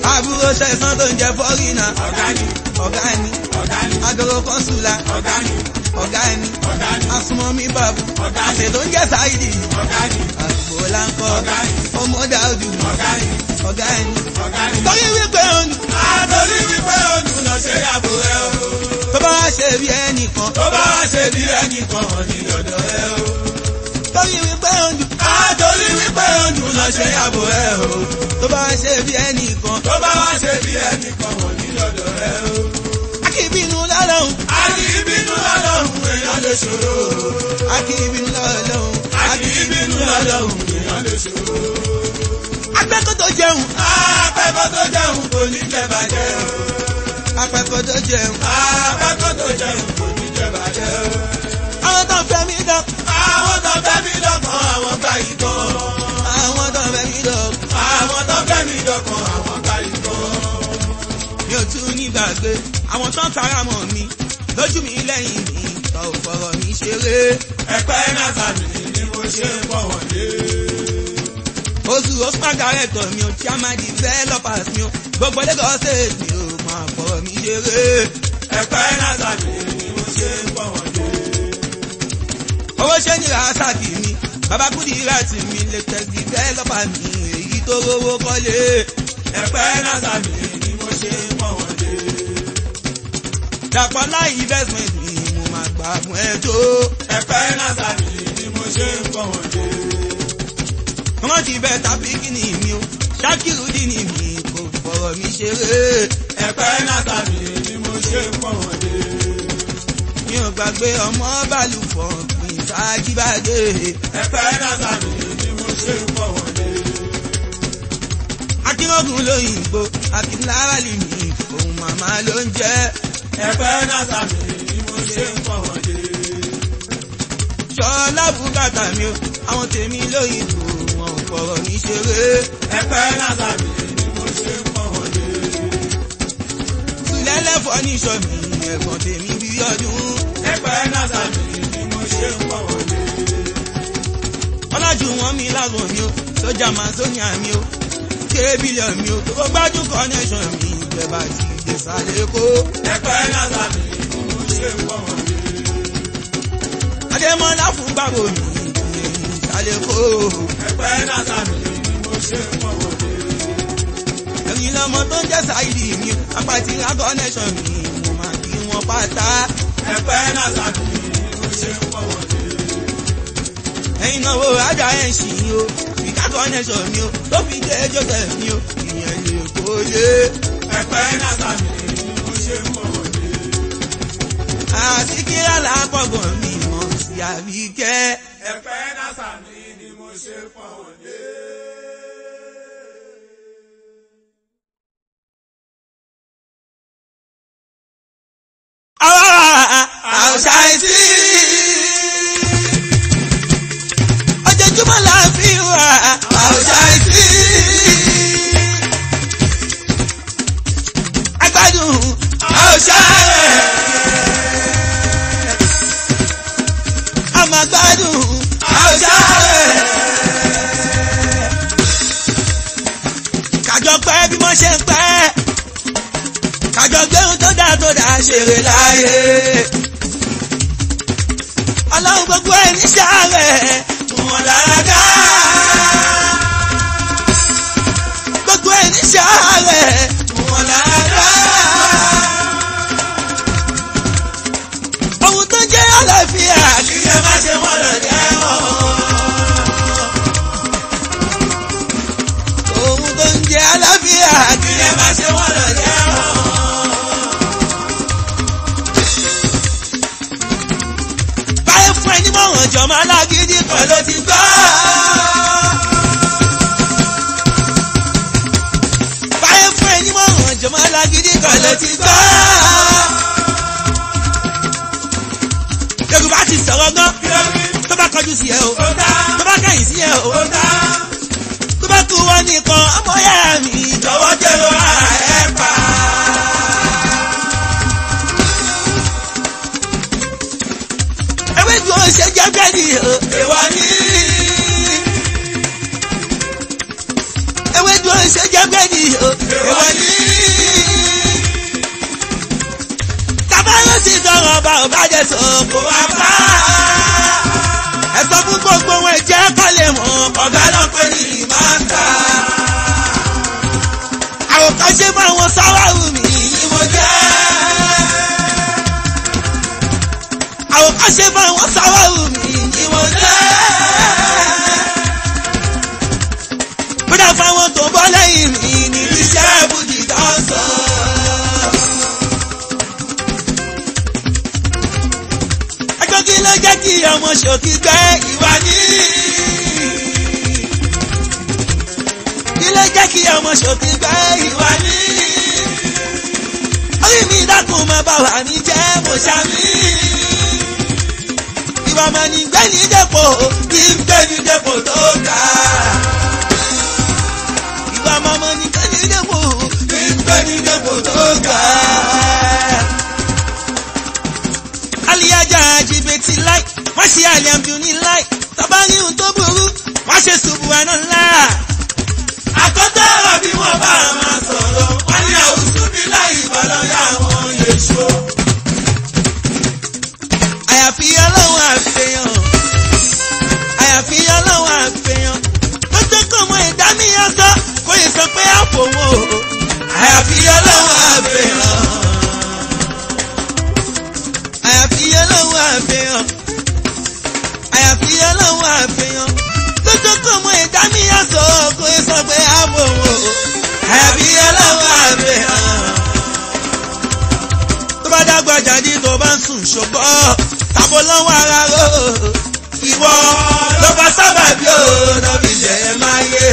A: àbúrò ṣẹ̀sán tó ń jẹ fọ́rìnà.
B: ọ̀gá ni
A: ọ̀gá ni
B: ọ̀gá ni
A: agolo kọ́nsùlà.
B: ọ̀gá ni
A: ọ̀gá ni
B: ọ̀gá ni
A: asumọ̀mí bàbú.
B: ọ̀gá ni
A: àṣẹ tó ń jẹ́ sáìdì.
B: ọ̀gá ni
A: àgbò láńkọ́.
B: ọ̀gá ni
A: ọmọ dáúdù.
B: ọ̀gá ni
A: ọ̀gá ni
B: ọ̀gá ni.
A: torí wípé òun
B: àtòrí wípé òun lọ ṣe yàgò rẹ o.
A: tó bá wá ṣe bí ẹnìkan.
B: tó bá wá ṣe bí ẹnìkan ní lọ́dọ̀ rẹ o.
A: torí wípé òun
B: àtòrí wípé òun lọ ṣe yàgò rẹ o.
A: tó bá wá ṣe bí ẹnìkan.
B: tó bá wá ṣe bí ẹnìkan ní lọ́dọ̀ rẹ o.
A: akíbínú lọ́lọ́hún.
B: a kì í bínú lọ́lọ́hún èèyàn lè ṣòro.
A: akíbínú lọ́lọ́hún.
B: a kì í bínú lọ́lọ́hún èèyàn lè ṣòro.
A: apẹ́kọ̀ tó jẹun.
B: apẹ́kọ̀ tó jẹun kò ní jẹ bàjẹ́ o.
A: apẹ́kọ̀ tó jẹun.
B: apẹ́kọ̀ tó jẹun kò ní jẹ bàjẹ́ o.
A: àwọn tó ń fẹ́ mi dán.
B: àwọn tó fẹ́ mi dọ́kan àwọn gbà yìí kan.
A: àwọn tó ń fẹ́ mi dán.
B: àwọn tó fẹ́ mi dọ́kan àwọn gbà yìí kan.
A: mi ò tún ní gbàgbé àwọn tó ń fara mọ́ mi lójú mi lẹ́yìn mi tó fọ̀rọ̀ mi ṣeré.
B: ẹ̀pẹ́ náà sàmì ni mo ṣe ń bọ̀ wọ́n dé.
A: oṣù osman director mi ò chairman developers mi ò gbogbo Lagos state mi ò máa fọ̀rọ̀ mi ṣeré.
B: ẹ̀pẹ́ náà sàmì ni mo ṣe ń bọ̀ wọ́n dé.
A: owó ṣe ní rasaki mi baba Kudirati mi latest developer mi èyí tó rówó kọ́lé.
B: ẹ̀pẹ́ náà sàmì ni mo ṣe ń bọ̀ wọ́n dé.
A: Dàpọ̀ láì investment mi mo máa gbà fún ẹ tó.
B: ẹ̀pẹ́ náà sàmì ni mo ṣe ń bọ̀ wọ́n dé.
A: wọ́n ti bẹ tàbí kíni mi o Ṣakiru dínì mi kò fọ̀rọ̀ mi ṣeré.
B: ẹ̀pẹ́ náà sàmì ni mo ṣe ń bọ̀ wọ́n dé.
A: mi ò gbàgbé ọmọ Bálùfọ̀ Prince Ajíbádé.
B: ẹ̀pẹ́ náà sàmì ni mo ṣe ń bọ̀ wọ́n dé.
A: Akínrógun lóyìnbó Akínláwálì mi òun màmá ló ń jẹ́.
B: ẹ̀pẹ́ náà sàmì ni mo ṣe ń bọ̀ wọ́n dé.
A: Ṣọlá bùkátà mi o àwọn tèmi lóyìnbó wọn ò fọ̀rọ̀ mi ṣeré.
B: ẹ̀pẹ́ náà sàmì ni mo ṣe ń bọ̀ wọ́n dé.
A: Sùlẹ́lẹ́fọ́ ní ìṣọ́ mi ẹ̀gbọ́n tèmi bí ọdún.
B: ẹ̀pẹ́ náà sàmì ni mo ṣe ń bọ̀ wọ́n dé.
A: Ọlájú wọn mi lágùn mi o sójà Masonia mi o kébìlẹ̀ mi o tó gbájú connection mi ìjẹba ti dé sálẹ̀ kó.
B: ẹ̀pẹ́ náà sàmì ni mo ṣe ń bọ̀ wọ́n dé.
A: Adémọ́lá fún gbàgbó mi ìjìnlẹ̀ ìsàlẹ̀ kó.
B: ẹ̀pẹ́ náà sàmì ni mo ṣe ń bọ̀ wọ́n dé.
A: ẹ̀yin lọmọ tó ń jẹ́ Sáìdì mi apàtì ra connection mi mo máa kí wọn pátá.
B: ẹ̀pẹ́ náà sàmì ni mo ṣe ń bọ̀ wọ́n dé.
A: ẹ̀yin náà wo ajá ẹ̀ ń ṣì yín o ìka connection mi o tó fi dé Joseph mi o ìyẹn lè kó lé.
B: ẹ̀pẹ́ náà sàmì ni mo ṣe ń bọ̀ wọ́n dé.
A: àti kí alápọ̀gàn mi mọ̀ sí Àbíkẹ́.
B: ẹ̀pẹ́ náà sàmì ni mo ṣe ń bọ̀ wọ́n dé.
A: àwòṣàìsí ojoojúmọ́ la fi wà àwòṣàìsí agbádùn àwòṣàrẹ̀ àmàgbádùn àwòṣàrẹ̀ kájọ pẹ́ bí wọ́n ṣe ń pẹ́ kájọ gbéhùn tó dáa ṣeré láyé. Ọlọ́run gbogbo ẹ̀ ní sàárẹ̀ wọn lára dá. Gbogbo ẹ̀ ní sàárẹ̀ wọn lára dá. Ohun tó jẹ́ àlàáfíà kí ẹ má ṣe wọ́n lọ dẹ́wọ̀n. Ohun tó ń jẹ́ àlàáfíà kí ẹ má ṣe wọ́n lọ dẹ́wọ̀n. Mọ̀ràn jọ̀mọ́ alágídí kan ló ti gbọ́. Báyé fún ẹni mọ̀ràn jọ̀mọ́ alágídí kan ló ti gbọ́. Yorùbá ti sọ̀rọ̀ gan. Tó bá kọjú sí ẹ o. Tó bá kẹ̀yìn sí ẹ o. Tó bá kú wọn nìkan ọmọ yá mi. Jọ̀wọ́ jẹ́ ló ra ẹ pa. Ewédú ó ṣe jẹ́ bẹ́ẹ̀ni o. Èwà ní. Ewédú ó ṣe jẹ́ bẹ́ẹ̀ni o. Èwà ní. ò bá jẹ sọ kó wá pa. ẹ sọ fún gbogbo wọn ẹ jẹ́ ká lè mọ̀ ọ̀gá náà pé ní ìmáàtà. àwòkọ́ṣe fún àwọn sáwárù mi ni mo jẹ́. àwòkọ́ṣe fún àwọn sáwárù mi ni mo jẹ́. bódà fáwọn tó bọ́ lẹ́yìn mi ní iṣẹ́ bùdí tó sọ. ẹjọ́ kí ló jẹ́ kí ọmọ ṣòkì gbẹ́ ìwà ní. kí ló jẹ́ kí ọmọ ṣòkì gbẹ́ ìwà ní. orí mi dákun máa bá wà ní jẹ́ mo ṣàmì. ìwà máa ní gbé ní dépò kí n gbé ní dépò tó ga. ìwà máa ní gbé ní dépò kí n gbé ní dépò tó ga. aliyaja jìbìtì láì wọ́n ṣe alihamdulilayi tọ́ba ní ohun tó burú wọ́n ṣe subhanallah.
B: àkọ́tà bí wọ́n bá máa sọ̀rọ̀ wọ́n ní àwùjọ bí láì ìbálòyà wọn lè ṣó.
A: àyàfi ọlọ́run àfihàn àyàfi ọlọ́run àfihàn tó tó kọ́ mọ ẹ̀dá mi yọ sọ kó yẹ sọ pé àpò wọn o. àyàfi ọlọ́run àfihàn àyàfi ọlọ́run àfihàn àyàfi ọlọ́run àfihàn tó tó kọ́ mọ ẹ̀dá mi yọ sọ kó yẹ sọ pé àpò wọn o. àyàfi ọlọ́run àfihàn tó bá dàgbà jáde tó bá ń sùn ṣùgbọ́n tàbó lọ́wọ́ ara rò ìwọ ló bá sábà bí ó lọ́bí jẹ́ máa yé.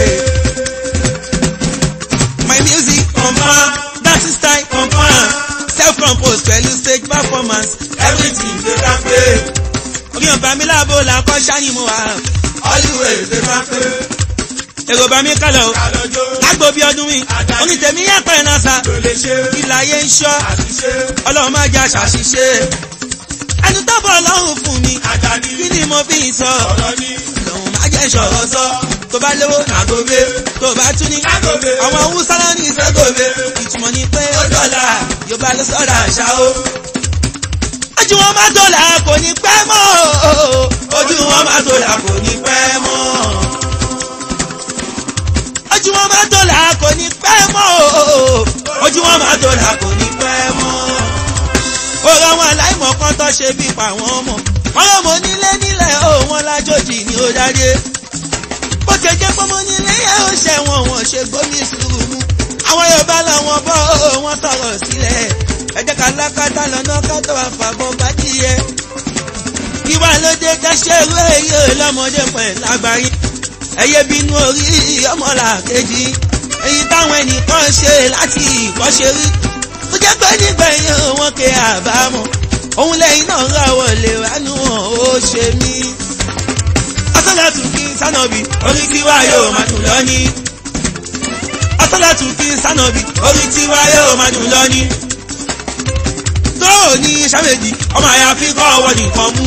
A: my music confirm dancing style confirm self compose pẹ̀lú stage performance
B: everything dey kampe.
A: orí ọ̀bà mi láàbò làkọ́ ṣáni mo wà.
B: always dey kampe.
A: èrò bá mi kálọ̀ o
B: àlọ́jọ́
A: lágbo bí ọdún mi onítẹ̀mí yàpẹ̀ náà sa
B: ló lè ṣe
A: ìlàyé ń ṣọ́
B: àṣìṣe.
A: ọlọ́run má jẹ́ àṣàṣìṣe ẹnu tó bọ̀ lọ́hùn fún mi
B: àjàní
A: kí ni mo fi sọ
B: ọ̀rọ̀ ní
A: lòun má jẹ́ ṣọ̀rọ̀ sọ tó bá lówó
B: àgọ́bé
A: tó bá tún ní
B: àgọ́bé
A: àwọn haúsá lọ ní ìṣẹ́gòbe ìtumọ̀ ni pé ó dọ́là yorùbá ló sọ̀rọ̀ àṣà o. ojú wọn má dọ́là kò ní pẹ́ mọ́ ojú wọn má dọ́là kò ní pẹ́ mọ́ ojú wọn má dọ́là kò ní pẹ́ mọ́ ojú wọn má dọ́là kò ní pẹ́ mọ́. ọ̀rọ̀ wọn aláìmọ̀ kan tó ṣe bí pa àwọn ọmọ wọn lọ́mọ nílé nílẹ̀ ó wọn lájòjì ní ó dáre bó ṣe jẹ́ pọ́nmọ́ nílé yẹn ó ṣe wọn ṣe gbómi sùúrù mu àwọn Yorùbá làwọn bọ́ wọn tọrọ sílẹ̀ ẹ jẹ́ ká lákàtà lọ́nà kátó àfàbọ̀ bá díẹ̀ ìwà lóde kẹ́sẹ́ irú èyí lọ́mọdé pẹ̀ lágbàáyé ẹ̀yẹ bínú orí ọmọlà kejì èyí táwọn ẹnìkan ṣe láti ìkọ́ṣe rí tó jẹ́ pé nígbẹ̀yìn wọn ké àbámọ̀ òun lẹ́yìn náà ráwọ̀ lè wánú wọn ó ṣe mí. asọ́làtù kí sánàbì orí tiwa yóò máa dùn lọ́ní. asọ́làtù kí sánàbì orí tiwa yóò máa dùn lọ́ní. tóò ní sábẹ́jì ọmọ àyàfi kọ́ ọwọ́ nìkan mú.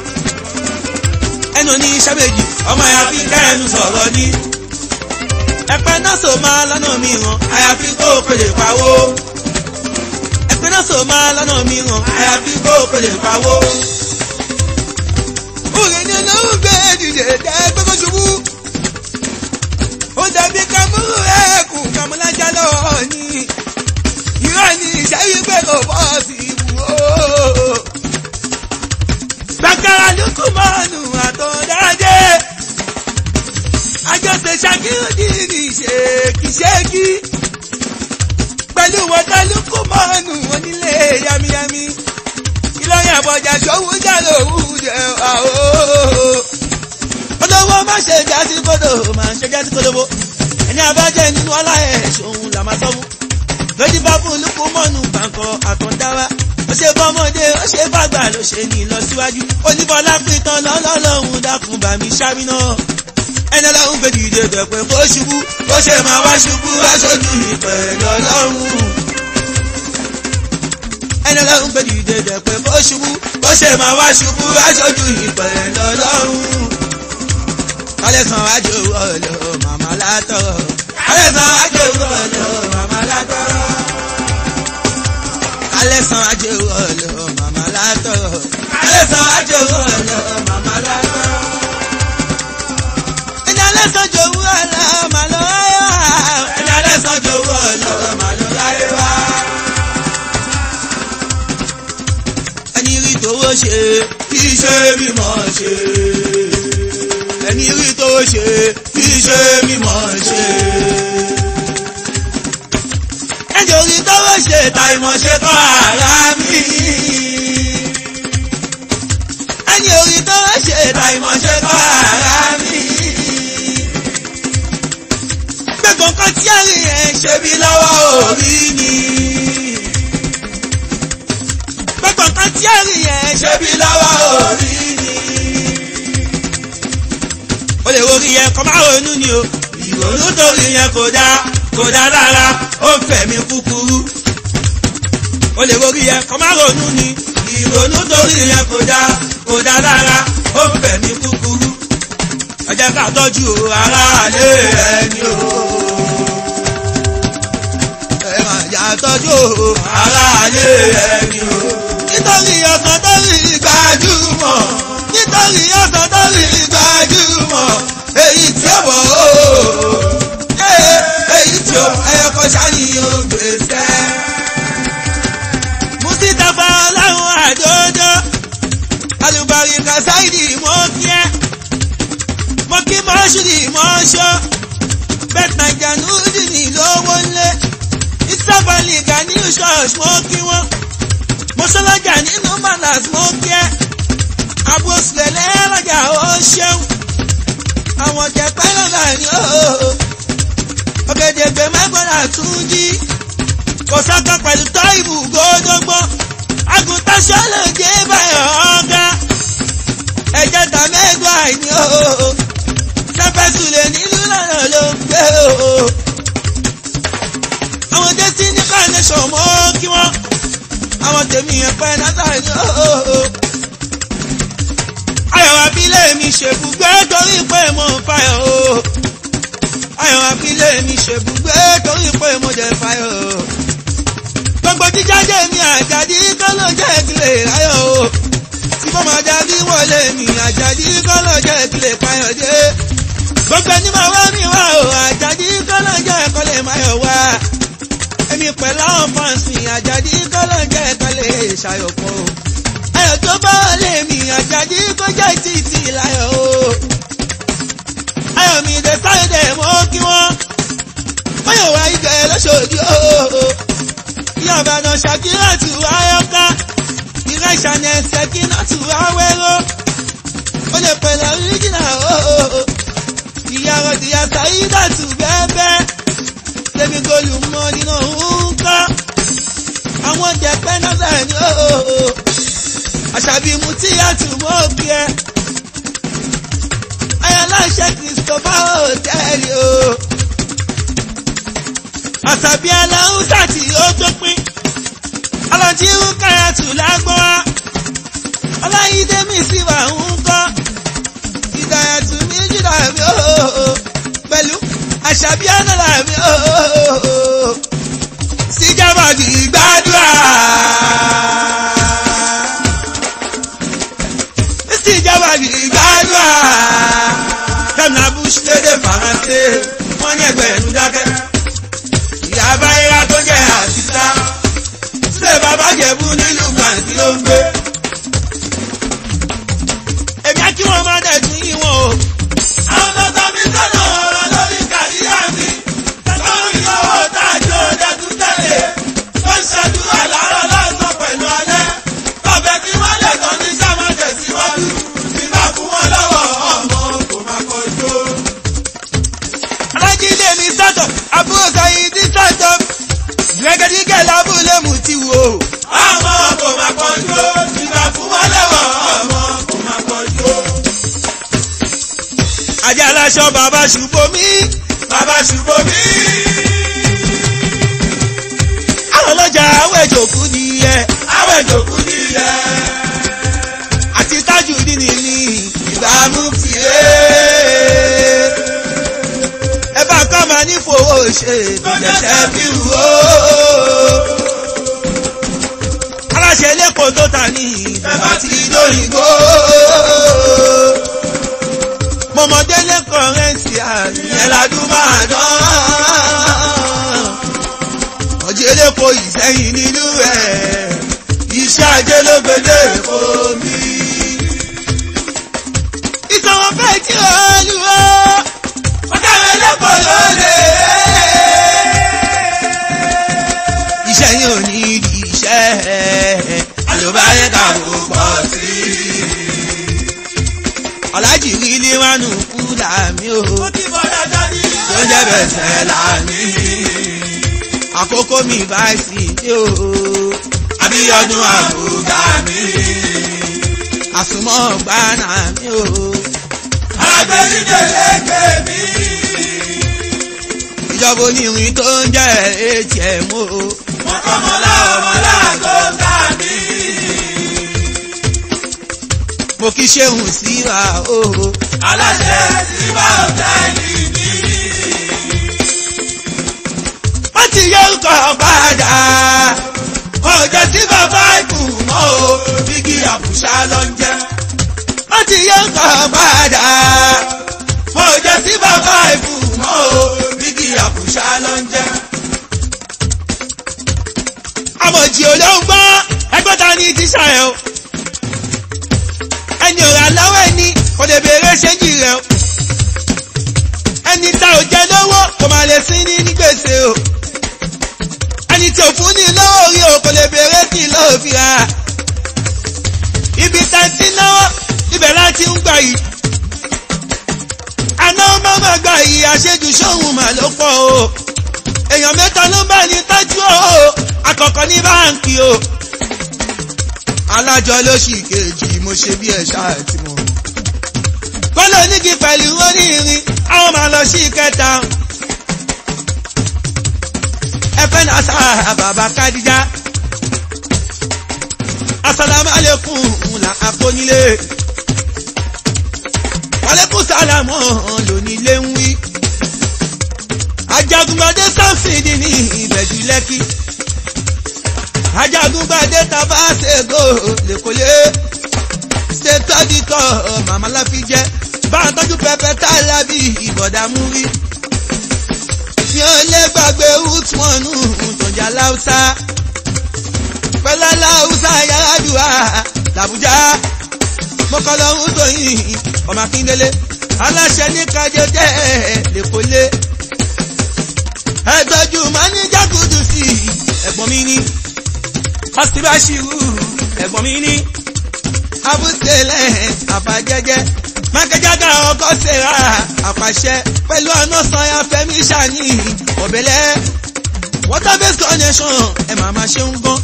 A: ẹnu ní sábẹ́jì ọmọ àyàfi kẹ́ẹ̀nu sọ̀rọ̀ ní. ẹ̀pẹ́ náà sọ máa lọ́nà mìíràn àyàfi kó o pèlè pawó. ẹ̀pẹ́ náà sọ máa lọ́nà mìíràn àyàfi kó o pèlè pawó. òrè ni olóhùn gbé dìde dẹ́ gbogbo ṣubú. ó dàbí kàmúrú ẹ̀kú kàmúlájà lọ́wọ́ ni. ìrọ̀ ni ìṣẹ́yí pé kò bọ́ sí ibù o. gbàgàrà ló kú mọ́ọ̀nù àtọ̀dájé. àjọṣe ṣàkíyèsí ní ṣèkìṣẹ́kì. pẹ̀lú wọ́tá ló kú mọ́ọ̀nù onílé yamiyami. ìlọrin àbọ̀jà ṣòwò jàló òwúdẹ àwọ̀. olówó má ṣe jásí kódò má ṣe jásí kódòbó. ẹni abájẹ́ nínú ọlá ẹ̀ ṣòun là máa sọ fún. lójú bá fún olùkú mọ́ọ̀nù bàǹkọ̀ àtọ̀ndáwá. ó ṣe bọ́mọdé ó ṣe bàgbà ló ṣe ní ìlọsíwájú. oníbọ̀lá pìtàn lọ́lọ́lọ́hún dákun bàmí ṣáwí náà. ẹni ọlọ́run fẹ́ dìde pẹ̀pẹ́ kó ṣubú bó ṣe máa wá ṣubú aṣojú ìpẹ̀lú ọlọ́run. ẹni ọlọ́run fẹ́ dìde pẹ̀pẹ́ kó ṣubú bó ṣe máa wá ṣubú aṣojú ìpẹ̀lú ọlọ́run. kálẹ̀ sàn wájú ọ̀lọ́ màmá látọ̀. kálẹ̀ sàn wájú ọ̀lọ́ màmá látọ̀. kálẹ̀ sàn wájú ọ̀lọ́ màmá látọ̀. látọ̀rọ̀.
B: Alẹ́sàn àjòwò ọ̀nà màmá látọ̀rọ̀.
A: Ẹni alẹ́sàn jòwú ọ̀nà màlọ́ láyé wá.
B: Ẹni alẹ́sàn jòwú ọ̀nà màlọ́ láyé wá.
A: Ẹni rí tówó ṣe
B: kì í ṣe mímọ̀ ṣe.
A: ẹni rí tówó ṣe
B: kì í ṣe mímọ̀ ṣe.
A: ẹni orí tówó ṣe
B: Tàìmọ̀ ṣe kọ́ ara mi.
A: ẹni orí tówó ṣe
B: Tàìmọ̀ ṣe kọ́ ara mi.
A: gbẹ̀gbọ̀n kan tí a rí yẹn ṣe
B: Ṣebí lọ́wọ́ orí mi.
A: gbẹ̀gbọ̀n kan tí a rí yẹn ṣe
B: Ṣebí lọ́wọ́ orí mi.
A: o lè orí yẹn kọ́ máa ronú ni o.
B: Ìrònú torí yẹn kò dá rárá, ó ń fẹ̀mí kúkúrú.
A: o lè orí yẹn kọ́ máa ronú ni.
B: Ìrònú torí yẹn kò dá rárá, ó ń fẹ̀mí kúkúrú.
A: ẹ jẹ́ ká tọ́jú
B: Ará ilé ẹni o.
A: ẹ máa yà tọ́jú
B: Ará ilé ẹni o.
A: nítorí ọ̀sán tó rí
B: Gbajúmọ̀,
A: nítorí ọ̀sán tó rí
B: gbajúmọ̀, èyí tí ó bọ̀ ó. Èyí tí ó ẹ̀kọ́ ṣàníyàn gbèsè.
A: Mustapha ọlọ́run àjọjọ́ alùbáríkà sáìdì mọ́ kí ẹ́ mọ́ kí mọ́ṣúdì mọ́ṣọ́ bẹ́ẹ̀ nàìjà núdì ní lówó ńlẹ̀ ìsàbàlìkà ní ṣọ́ọ̀ṣì mọ́ kí wọ́n mọ́ṣọ́lájà nínú manas mọ́ kí ẹ́ abúlé lọ́jà ó ṣeun àwọn tẹ̀pẹ́ lọ́gà ni ó ọ̀gẹ̀dẹ̀gbẹ̀ mẹ́gbọ́dà tún jí kò sọ́kọ pẹ̀lú tọ́ ìbù gbódógbó àgùntàn ṣọlẹ̀ jẹ́ báyọ̀ ọ̀gá ẹ̀jẹ̀ tà mẹ́gbọ́ àìní o sẹ́fẹ̀sùlẹ̀ nílùú lọ́nà ló ń gbé o. àwọn Destiny Carnation mọ́ kí wọ́n àwọn tèmi yẹn pẹ́ náà ní o. ayọ̀ abílẹ̀ mi ṣèbùgbé torí pé mo ń fayọ̀ o. ayọ̀ abílẹ̀ mi ṣèbùgbé torí pé mo jẹ́ fayọ̀ o. gbogbo jíjáde mi àjàdí kọ́ ló jẹ́ ìpìlẹ̀ láyọ̀ o. tí mo máa jáde wọlé mi àjàdí kọ́ ló jẹ́ ìpìlẹ̀ payọ̀ dé. gbogbo ẹni máa wá mi wá o àjàdí kọ́ ló jẹ́ ìkọlẹ̀ máyọ̀ wá. èmi pẹ̀lú àwọn fáǹsì àjàdí kọ́ ló jẹ́ ìkọlẹ̀ ṣàyọ̀pọ̀ o. ayọ̀ tó bá wọlé mi àjàdí kó jẹ́ títì láyọ̀ o. ayọ̀ mi dé sáyẹ̀dẹ̀ mọ́ kí wọ́n máyọ̀ wá ìgbẹ́ lọ́sọ̀dí o. ìyá Ìbàdàn Ṣàkírà tù ayọ́ká ìrẹ́ ìṣàlẹ̀ ṣẹ́kínà tù awẹ́rọ́ ó lè pẹ̀lẹ́ oríjìnà o. ìyá rọ̀dìyà Sàídà tù bẹ́ẹ̀bẹ́ tèmi gòlù mọ́ nínú òun kọ́ àwọn jẹ̀pẹ́ náà sẹ́ni o. àṣàbí mu tí a tù mọ́ òkè ẹ̀ ayọ̀láṣẹ́ Christopher hòtẹ́ẹ̀lì o. àṣàbí aláhùsà tí ó tó pín ọlọ́tí ń káyà tù lágbọ́n wá ọláyídé mi sì wà ń kọ́ ìdáyà tù mí jìnnà mi ó pẹ̀lú àṣàbí ànàlà mi ó síjàmbá kì í gbàdúrà síjàmbá kì í gbàdúrà kẹ́mi Bush lédè Faransé wọ́n ní ẹgbẹ́ ẹ̀nu dákẹ́ ìyá abáyéra tó jẹ́ àtìsá ṣé bàbá jẹ̀bú nílùú gbàǹtí ló ń gbé. èmi á kí wọ́n máa dẹ̀ tún yín wọn o.
B: Àwọn tọ́tọ́ mi sọ́nà ọ̀rọ̀ lórí kàríyá mi. Lórí owó tájò dẹ́tún tẹ̀lé. Ó ń ṣàdúrà láàárọ̀ lọ́sàn pẹ̀lú alẹ́. Bàbá tí wọ́n lè tán ní sáwọn tẹ̀síwájú. Nígbà fún wọn lọ́wọ́ ọmọ kò máa kọjú.
A: alájídé mi sátọ̀ àbúrò sọyìn tí sátọ̀ gẹ́gẹ́dígẹ́ lábúlé mu ti wò.
B: Ọmọ kò máa kọjú. Nígbà fún wọn lọ́wọ́ ọmọ kò máa kọjú.
A: ajá aláṣọ bàbá ṣùgbọ́n mi.
B: Bàbá ṣùgbọ́n mi.
A: àwọn ọlọ́jà àwẹ̀ jòkú nìyẹn.
B: Àwẹ̀ jòkú nílẹ̀.
A: àti tájù nínú ní ìgbà mú fìlé. ẹ bá kọ́ máa ní fowó ṣe ìjẹsẹ̀ bí wò ó. aláṣẹ lẹ́kọ̀ọ́ tó ta ní bàbá ti dóyìnbó. mọ̀mọ́délé kọ̀rẹ́ǹsì àyẹ̀ ládùn máa dán. ọ̀jẹ̀lẹ̀ kò ìsẹ́yìn nínú ẹ̀ iṣẹ́ ajé ló gbélé èkó mi. ìtàn fẹ́ kí olúwa ọ̀kàwé lẹ́pọ̀ lóde. iṣẹ́ yìí ò ní di iṣẹ́ àlùbáyé kàwé pọ̀ sí. ọ̀làjì rí léwánu kú làmí o tó jẹ́ bẹ̀sẹ̀ làmí. àkókò mi bá sì dé o àbíyọdún àbúgà mi. àsùnmọ́ gbaná mi o agbẹ́nidẹ́lẹ́gbẹ́ mi. ìjọba onírin tó ń jẹ́ atm o wọ́n kọ́ ọmọlá àgọ́gà mi. mo kí ṣéhùn síra o aláṣẹ síbá ọ̀tẹ́ẹ̀lì mi. wọ́n ti yẹ ọkọ̀ padà ọjọ́ tí bàbá ìkù mọ́ o bígì àbùṣá ló ń jẹ́. wọ́n ti yẹ ọkọ̀ padà ọjọ́ tí bàbá ìkù mọ́ o bígì àbùṣá ló ń jẹ́. àmọ̀jì olóńgbò ẹgbẹ́ ta ni tíṣà ẹ̀ o. ẹni ọ̀rọ̀ aláwọ̀ ẹni kò lè béèrè ṣéǹjì rẹ̀ o. ẹni tá ò jẹ lówó kò má lè sí ní gbèsè o. ẹni tí ò fún ní lọ́wọ́ orí o kò lè béèrè kí n lọ́ọ́ fi ra. ibi tá a ti náwó ibẹ̀ láti ń gbà yìí. àná máma gbà yìí àṣejù sóhun mà ló pọ̀ o. èèyàn mẹ́ta ló bá ní tọ́jú o àkọ́kọ́ ní báǹkì o. alájọ lóṣì kejì mo ṣe bí ẹ̀ṣá àti mọ̀. kọ́lọ̀ onígi pẹ̀lú onírin àwọn máa lọ sí ìkẹta. ẹfẹ́ náà sá bàbá Kádíjà. asàlámù alẹ́kùn là àpọ́nílé. alẹ́kùn sálàmù lónílé ń wí. ajagungbadé sáfìdì ní ìbẹ̀jú lẹ́kì. ajagungbadé tàbá ṣègò lẹ́kọ̀lé. ṣètò àdìtọ̀ màmá láfi jẹ́. bá a tọ́jú pẹpẹ tá a lábì ìbọ̀dà mú rí. mi ò lè gbàgbé rútùmọ̀nù tọ̀jà láwùsá. pẹ̀lú láwùsá Yar'Adua làbújá. mọ́kànlọ́hún tóyìn ọmọ Akíndélé. aláṣẹ ní kájọjẹ́ lẹ́kọ̀lé. ẹ̀tọ́jú máníjà Kúdùsì ẹ̀gbọ́n mi ní. Ọ̀sibáṣirù ẹ̀gbọ́n mi ní. abúsẹ̀lẹ̀ àfàjẹ́jẹ́. mákẹ́jágà ọkọ̀ ṣẹ̀ra àpàṣẹ. pẹ̀lú ọ̀nà sanya fẹ́mi ṣàní ọ̀bẹ̀lẹ̀. water based connection ẹ̀ máa ṣe ń gan.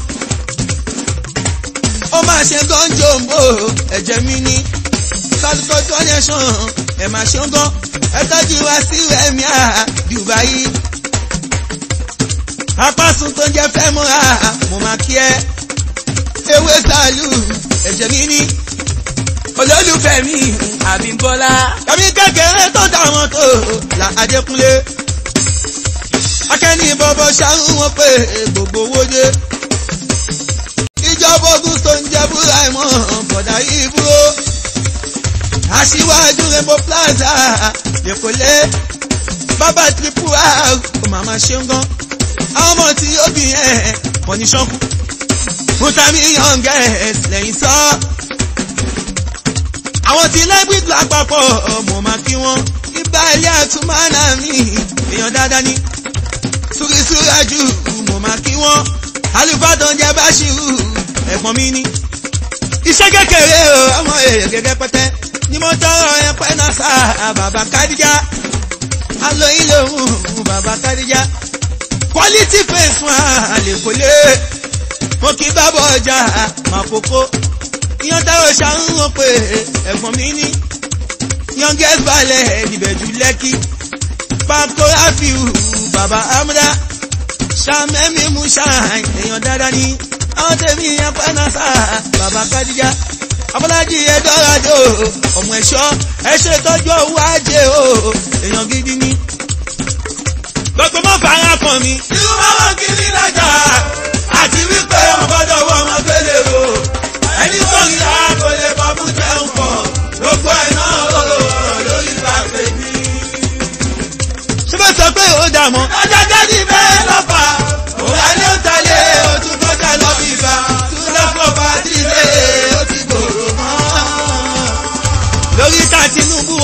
A: ó máa ṣe gan jòǹbó ẹ̀jẹ̀ mi ní. south connection ẹ̀ máa ṣe ń gan. ẹ tọ́jú wá sí ẹ̀mí Dubai. apásùn tó ń jẹ́ fẹ́ múra mo máa kí ẹ. ewé sàlù ẹ̀jẹ̀ mi ní. olólùfẹ́ mi Àbímbọ́lá. kàmí kékeré tó dáwọn tó là Adékúnlé. akẹ́ni bọ́bọ́ ṣàrù wọn pé gbogbo owó dé. ìjọba ogun tó ń jẹ́ búra ẹ̀mọ́ bọ̀dá yìí búrò. aṣíwájú Rainbow Plaza lẹ́kọ̀lé. bàbá triple r kò màmá ṣe ń gan. àwọn ọmọ tí ó bí ẹ̀ wọ́n ní ṣọ́kù. mùtàmí youngest lẹ́yìn sọ. àwọn tí lẹ́gbẹ̀ẹ́ lápapọ̀ mo máa kí wọ́n. ibà ilé àtúmọ̀nà mi èèyàn dáadáa ní. súrísúrájú mo máa kí wọ́n. alùpàdàn jẹ́ Báṣírù ẹ̀gbọ́n mi ní. iṣẹ́ kékeré o ọmọ èèyàn gẹ́gẹ́ pẹ́tẹ́ ni mo tọrọ ẹ pẹ́ náà sá bàbá Kádíjà. alóyin lòun bàbá Kádíjà. quality face wọn àlèkólé. mo kì í bábọ̀ ọjà màkókó. ìyàn táwọn ṣàrùn wọn pé ẹ̀gbọ́n mi ní. youngest balẹ̀ níbẹ̀jú lẹ́kì. pàkó àfihù bàbá amúdá. ṣàmẹ́mí mú ṣáàìn èèyàn dáadáa ní. àwọn tèmi yẹn pẹ́ náà sá bàbá Kádíjà. Abọ́lájí ẹ̀dọ́rajò ọmọ ẹ̀ṣọ́ ẹ̀ṣọ́ ìtọ́jú owó ajé o èèyàn gidi ní. gbogbo mọ́ fara kan mi. irú máa wọ́n kiri lájà àti wípé ọmọ gbọ́dọ̀ wọ ọmọ gbélé o. ẹni tó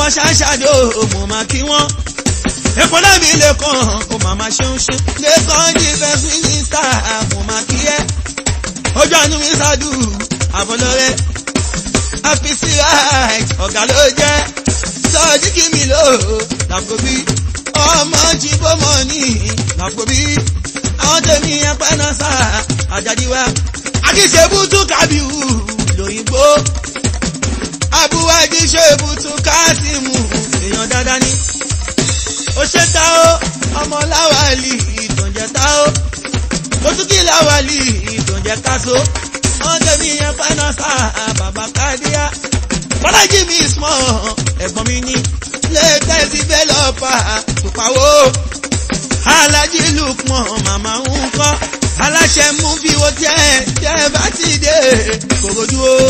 A: àwọn ṣáṣáde mo máa kí wọ́n. Èkó náà mi lè kàn ó màmá ṣeun ṣe. Lẹ́kàn defense minister mo máa kí ẹ́. Ojú àánú mi ṣáàdù àbọ̀lọ́rẹ́. Àfisí right ọ̀gá ló jẹ́. Sọ́ọ́dí kí mi lò làkòbí. Ọmọ jìbọ́ mọ́ ní làkòbí. Àwọn tèmi ẹ̀pẹ́ náà sá àjàdíwá. Àkíṣe bútú kábíù lóyìnbó. Abúwájí ṣe bútú kásímù èèyàn dáadáa ní. Ó ṣe ta ó ọmọ láwàlì ìtànjẹ ta ó. Ó tún kí láwàlì ìtànjẹ káso. Àwọn tèmi ẹ̀pẹ́ náà sá bàbá kádíá. Bọ́lájí mi small ẹ̀gbọ́n mi ní. Latest developer tó pawó. Alájí Lukman màmá ń kọ́. Aláṣẹ mú fi wo jẹ́ bá ti dé kòròdú o.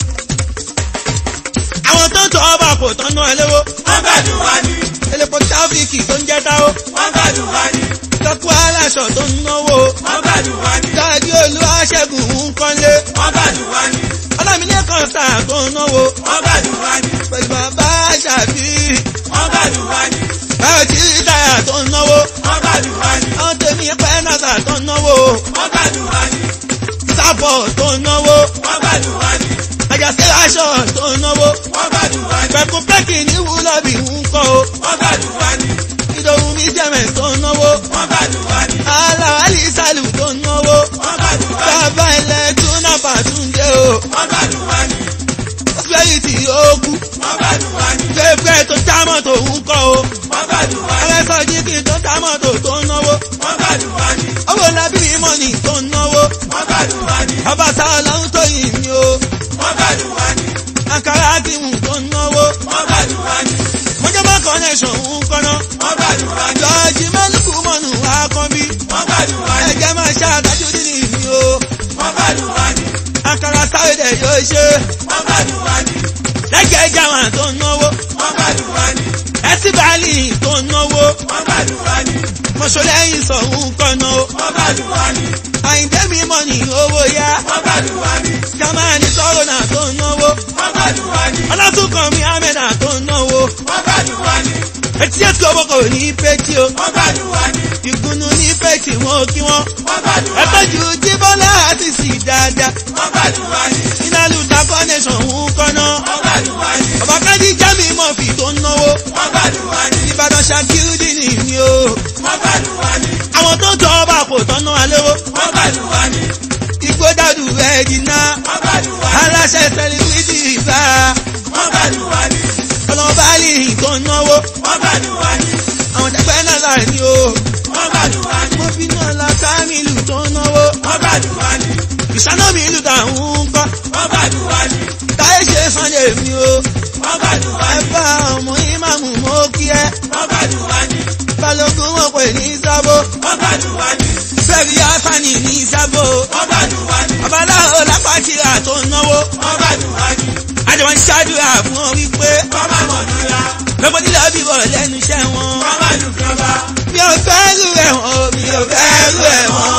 A: Àwọn tó ń tọ́ ọba kò tán náà lówó.
B: Wọ́n gbádùn wa ní.
A: Elépo tráfíkì tó ń jẹ́ táwó.
B: Wọ́n gbádùn wa ní.
A: Tọ́kú aláṣọ tó ń náwó.
B: Wọ́n gbádùn wa ní.
A: Káàdì Olúwaṣẹ́gun ń kọ́lé.
B: Wọ́n gbádùn wa ní.
A: Ọlámilékan sáà tó ń náwó.
B: Wọ́n gbádùn wa ní.
A: Pẹ̀lú bàbá Ṣàbí.
B: Wọ́n gbádùn wa ní.
A: Báyọ̀ tí táyà tó ń náwó.
B: Wọ́n gbádùn wa ní.
A: Àwọn tèmi pẹ́ náà sà tó ń náwó.
B: Wọ́n gbádùn wa ní.
A: Sábọ̀ tó ń náwó.
B: Wọ́n gbádùn wa ní.
A: Àjàsí aṣọ tó ń náwó.
B: Wọ́n gbádùn wa ní.
A: Pẹ̀kú pẹ́kì ní wúlọ́bì ń kọ́ o.
B: Wọ́n gbádùn wa ní.
A: Ìdòwú mi jẹ́mẹ̀ tó ń náwó.
B: Wọ́n gbádùn wa ní.
A: Aláwálì Sálù tó ń náwó.
B: Wọ́n gbádùn wa ní.
A: Bàbá ilẹ̀ Túnà Bàtúndé o.
B: Wọ́n gbádùn wa ní.
A: Fẹ́yìntì ó kú.
B: Wọ́n gbádùn wa ní.
A: Fẹ́fẹ́ tó já mọ́tò ń kọ́ o.
B: Wọ́n gbádùn wa ní.
A: Ẹlẹ́sọ̀ jíkì tó já mọ́tò tó ń náwó.
B: Wọ́n gbádùn wa ní.
A: Owó lábí mọ́nì tó ń náwó.
B: Wọ́n gbádùn wa ní.
A: Ọba sáà ń tó yìí ni o.
B: Wọ́n gbádùn wa ní.
A: Àkàrà Akímù tó ń náwó.
B: Wọ́n gbádùn wa ní.
A: Mọ́jọ́bá connection ń kọ́ná.
B: Wọ́n gbádùn wa ní.
A: Jọ́ọ̀jì Mẹ́lùkù mọ́nù Akọ́bí.
B: Wọ́n gbádùn wa ní.
A: Ẹ̀jẹ̀ máa ṣàdájú nínú ìní o.
B: Wọ́n gbádùn wa ní.
A: Àkàrà sáwédẹ̀ yóò ṣe.
B: Wọ́n gbádùn wa ní.
A: Lẹ́gẹ̀ẹ́ jáwọn tó ń náwó.
B: Wọ́n gbádùn wa ní.
A: Ẹtí báàlì tó ń náwó.
B: Wọ́n gbádùn wa ní.
A: Mọ̀ṣọ́lẹ́yìn sọ̀hún kọ́nà o.
B: Wọ́n gbádùn wa ní.
A: Àyìndé mi mọ̀ ní owó yá.
B: Wọ́n gbádùn wa ní.
A: Kàmáàní Kọ́rọ́nà tó ń náwó.
B: Wọ́n gbádùn wa ní.
A: Ọlátúnkànmí Ahmeda tó ń náwó.
B: Wọ́n gbádùn wa ní.
A: Etí ètò owó kò ní péjì o.
B: Wọ́n gbádùn wa ní.
A: Ìgúnnú ní péjì wọn ò kí wọ́n.
B: Wọ́n gbádùn wa ní.
A: Ẹ̀tọ́jú Jíbọ́lá àti sì dáadáa.
B: Wọ́n gbádùn wa ní.
A: Ìnálùdá connection ń kọ́nà.
B: Wọ́n gbádùn wa ní.
A: Ọba Kájí Jámi Mọ̀fì tó ń náwó.
B: Wọ́n gbádùn wa ní.
A: Ìbàdàn Ṣàkíúdì ni o.
B: Wọ́n gbádùn wa ní.
A: Àwọn tó ń tọ́ ọba kò tọ́nà alówó.
B: Wọ́n gbádùn wa ní.
A: Igbó dàdú ẹ̀dínà.
B: Wọ́n gbádùn wa ní.
A: Aláṣẹ sẹlẹ̀wìtì ìfà.
B: Wọ́n gbádùn wa ní.
A: Ọlọ́bàálì tó ń náwó.
B: Wọ́n gbádùn wa ní.
A: Àwọn tẹ́gbẹ́ náà láì ní o.
B: Wọ́n gbádùn wa ní.
A: Mo fi náà la Kámílù tó ń náwó.
B: Wọ́n gbádùn wa ní.
A: Ìṣáná mi ìlú tàwọn ń kọ́.
B: Wọ́n gbádùn wa ní.
A: Táyé ṣe Sunday mi o.
B: Wọ́n gbádùn wa
A: Ẹ
B: ní.
A: bá ọmọ ìmáàmù mọ́ kí ẹ.
B: Wọ́n gbádùn wa ní.
A: Balógun wọn pè ní Sábó.
B: Wọ́n gbádùn wa ní.
A: Fẹ́mi Yásánì ní Sábó.
B: Wọ́n gbádùn wa ní.
A: Babaláwo lápáṣírà tó ń náwó.
B: Wọ́n gbádùn wa ní.
A: Àjọwọ́n ṣáàdúrà fún ọ wípé.
B: Wọ́n má mọ̀ níra.
A: Lọ́gbọ́n nílò bíbọ̀ lẹ́nu iṣẹ́ wọn.
B: Wọ́n má dùn kan bá.
A: Mi ò fẹ́ rú ẹ̀wọ̀n o, mi ò fẹ́ rú ẹ̀wọ̀n.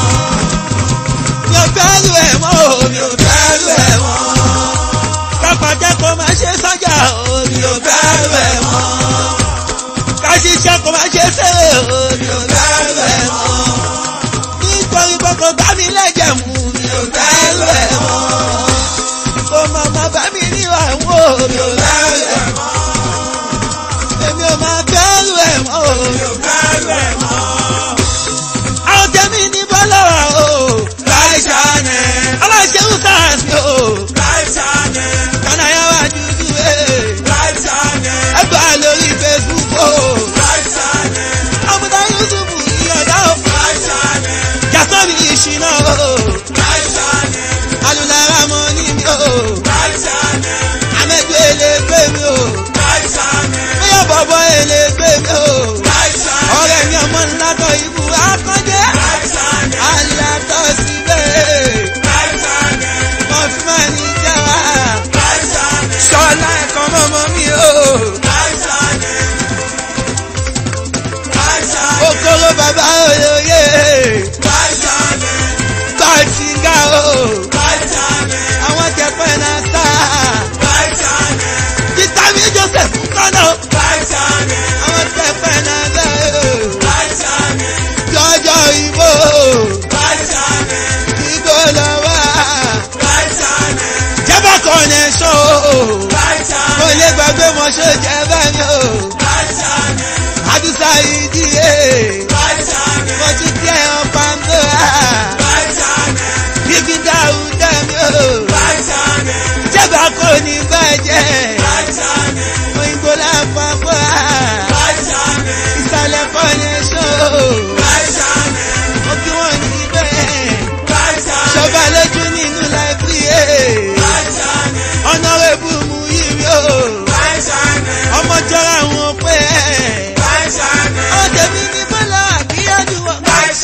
A: Mi ò fẹ́ rú ẹ̀wọ̀n o, mi ò fẹ́ rú ẹ̀wọ̀n. Kápájẹ́ kó máa ṣe sọ́jà o, mi ò fẹ́ rú ẹ̀wọ̀n. Káṣíṣẹ́ kó máa ṣe sẹ́rẹ̀ o, mi ò fẹ́ rú ẹ̀wọ̀n. Nítorí gbogbo bá mi lẹ́jẹ̀ mú, mi ò fẹ́ rú ẹ̀wọ̀n. Kó máa máa bá mi níwà wò, mi ò fẹ́ rú ẹ̀wọ̀n. Èmi ò máa fẹ́ rú ẹ̀wọ̀n o, mi ò fẹ́ rú ẹ̀wọ̀n. Àwọn tẹ̀mí ní bọ́lọ́wà o.
B: Láì ṣàánẹ̀.
A: Aláṣẹ Usas mi o.
B: Láì ṣàánẹ̀.
A: Kànáyàwá dúdú ẹ̀.
B: Láì ṣàánẹ̀.
A: Ẹgbà lórí Facebook o.
B: Láì ṣàánẹ̀.
A: Àmúdá Yusuf ìyọ̀dá o.
B: Láì ṣàánẹ̀.
A: Yàtọ̀ mi ìṣìnà o.
B: Láì ṣàánẹ̀.
A: Alùlára mọ ní mi o.
B: Láì ṣàánẹ̀.
A: Amẹ́jọ elégbé mi o.
B: Láì ṣàánẹ̀.
A: Bóyá bọ̀bọ̀ elégbé mi o.
B: Láì ṣàánẹ̀.
A: Ọ̀rẹ́ mi ọmọ ńlá tọ ibù akọ́jẹ́.
B: Láì ṣàánẹ̀.
A: Alátọ̀ síbẹ̀.
B: Láì ṣàánẹ̀.
A: Mọ̀fímà ní jáwá.
B: Láì ṣàánẹ̀.
A: Ṣọlá ẹ̀kọ́ mọ́mọ́ mi o.
B: Láì ṣàánẹ̀. Láì ṣàánẹ̀.
A: Okoro bàbá olóyè.
B: Láì ṣàánẹ̀.
A: Gbàtìgà o.
B: Láì ṣàánẹ̀.
A: Àwọn tẹ̀pẹ́ náà sá.
B: Láì ṣàánẹ̀.
A: Títà mi Joseph kọ́nà gbàgbé mọ́ ṣó jẹ́ báyìí o. Adúsá ìdí mo tún jẹ́ ọ̀pá ń bọ̀ ibi dáúdá mi o. Jẹ́bà kò ní bàjẹ́ òyìnbó lápapọ̀ ìsàlẹ̀ kọ́nẹ́ṣọ́ ó kí wọ́n ní bẹ́ẹ̀ ṣọba lójú nínú láìpẹ́ ọ̀nàrẹ́bù mú yìí o ọmọ jọra wọn pé ọ̀dẹ̀mí ní bọ́lá àbíyájú wọn.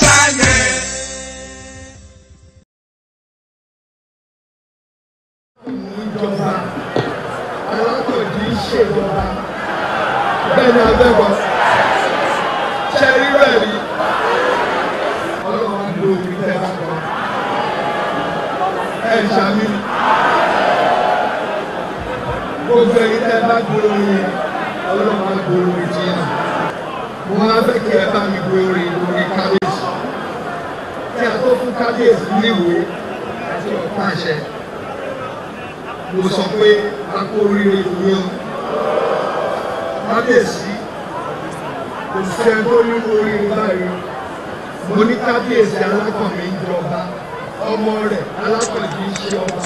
B: Ìjọba alákòjì ṣèjọba bẹ́ẹ̀ ni abẹ́bọ̀ ṣe rí rẹ̀ rí ọlọ́run ló fi tẹ́ bá kọ́ ẹ̀ ṣàmì gbogbo ẹ̀yin tẹ́ bá gbòòrò yẹn ọlọ́run á gbòòrò ìjìyà mo máa fẹ́ kí ẹ bá mi gbòòrò lórí kábíyèsí kí a tó fún kábíyèsí níwèé àti ọ̀pá àṣẹ. Mo sọ pé a kó oríire ìwé o. Kábíyèsí kò sẹ́ tó ní oríire báyìí. Mo ní kábíyèsí alákànmí ń jọba, ọmọ rẹ̀ alákànmí ń ṣe ọba.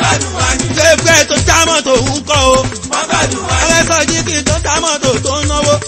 A: Tó já mọ́tò ń kọ́ o. Ọlẹ́sọ̀ jí kí tó já mọ́tò tó ń náwó.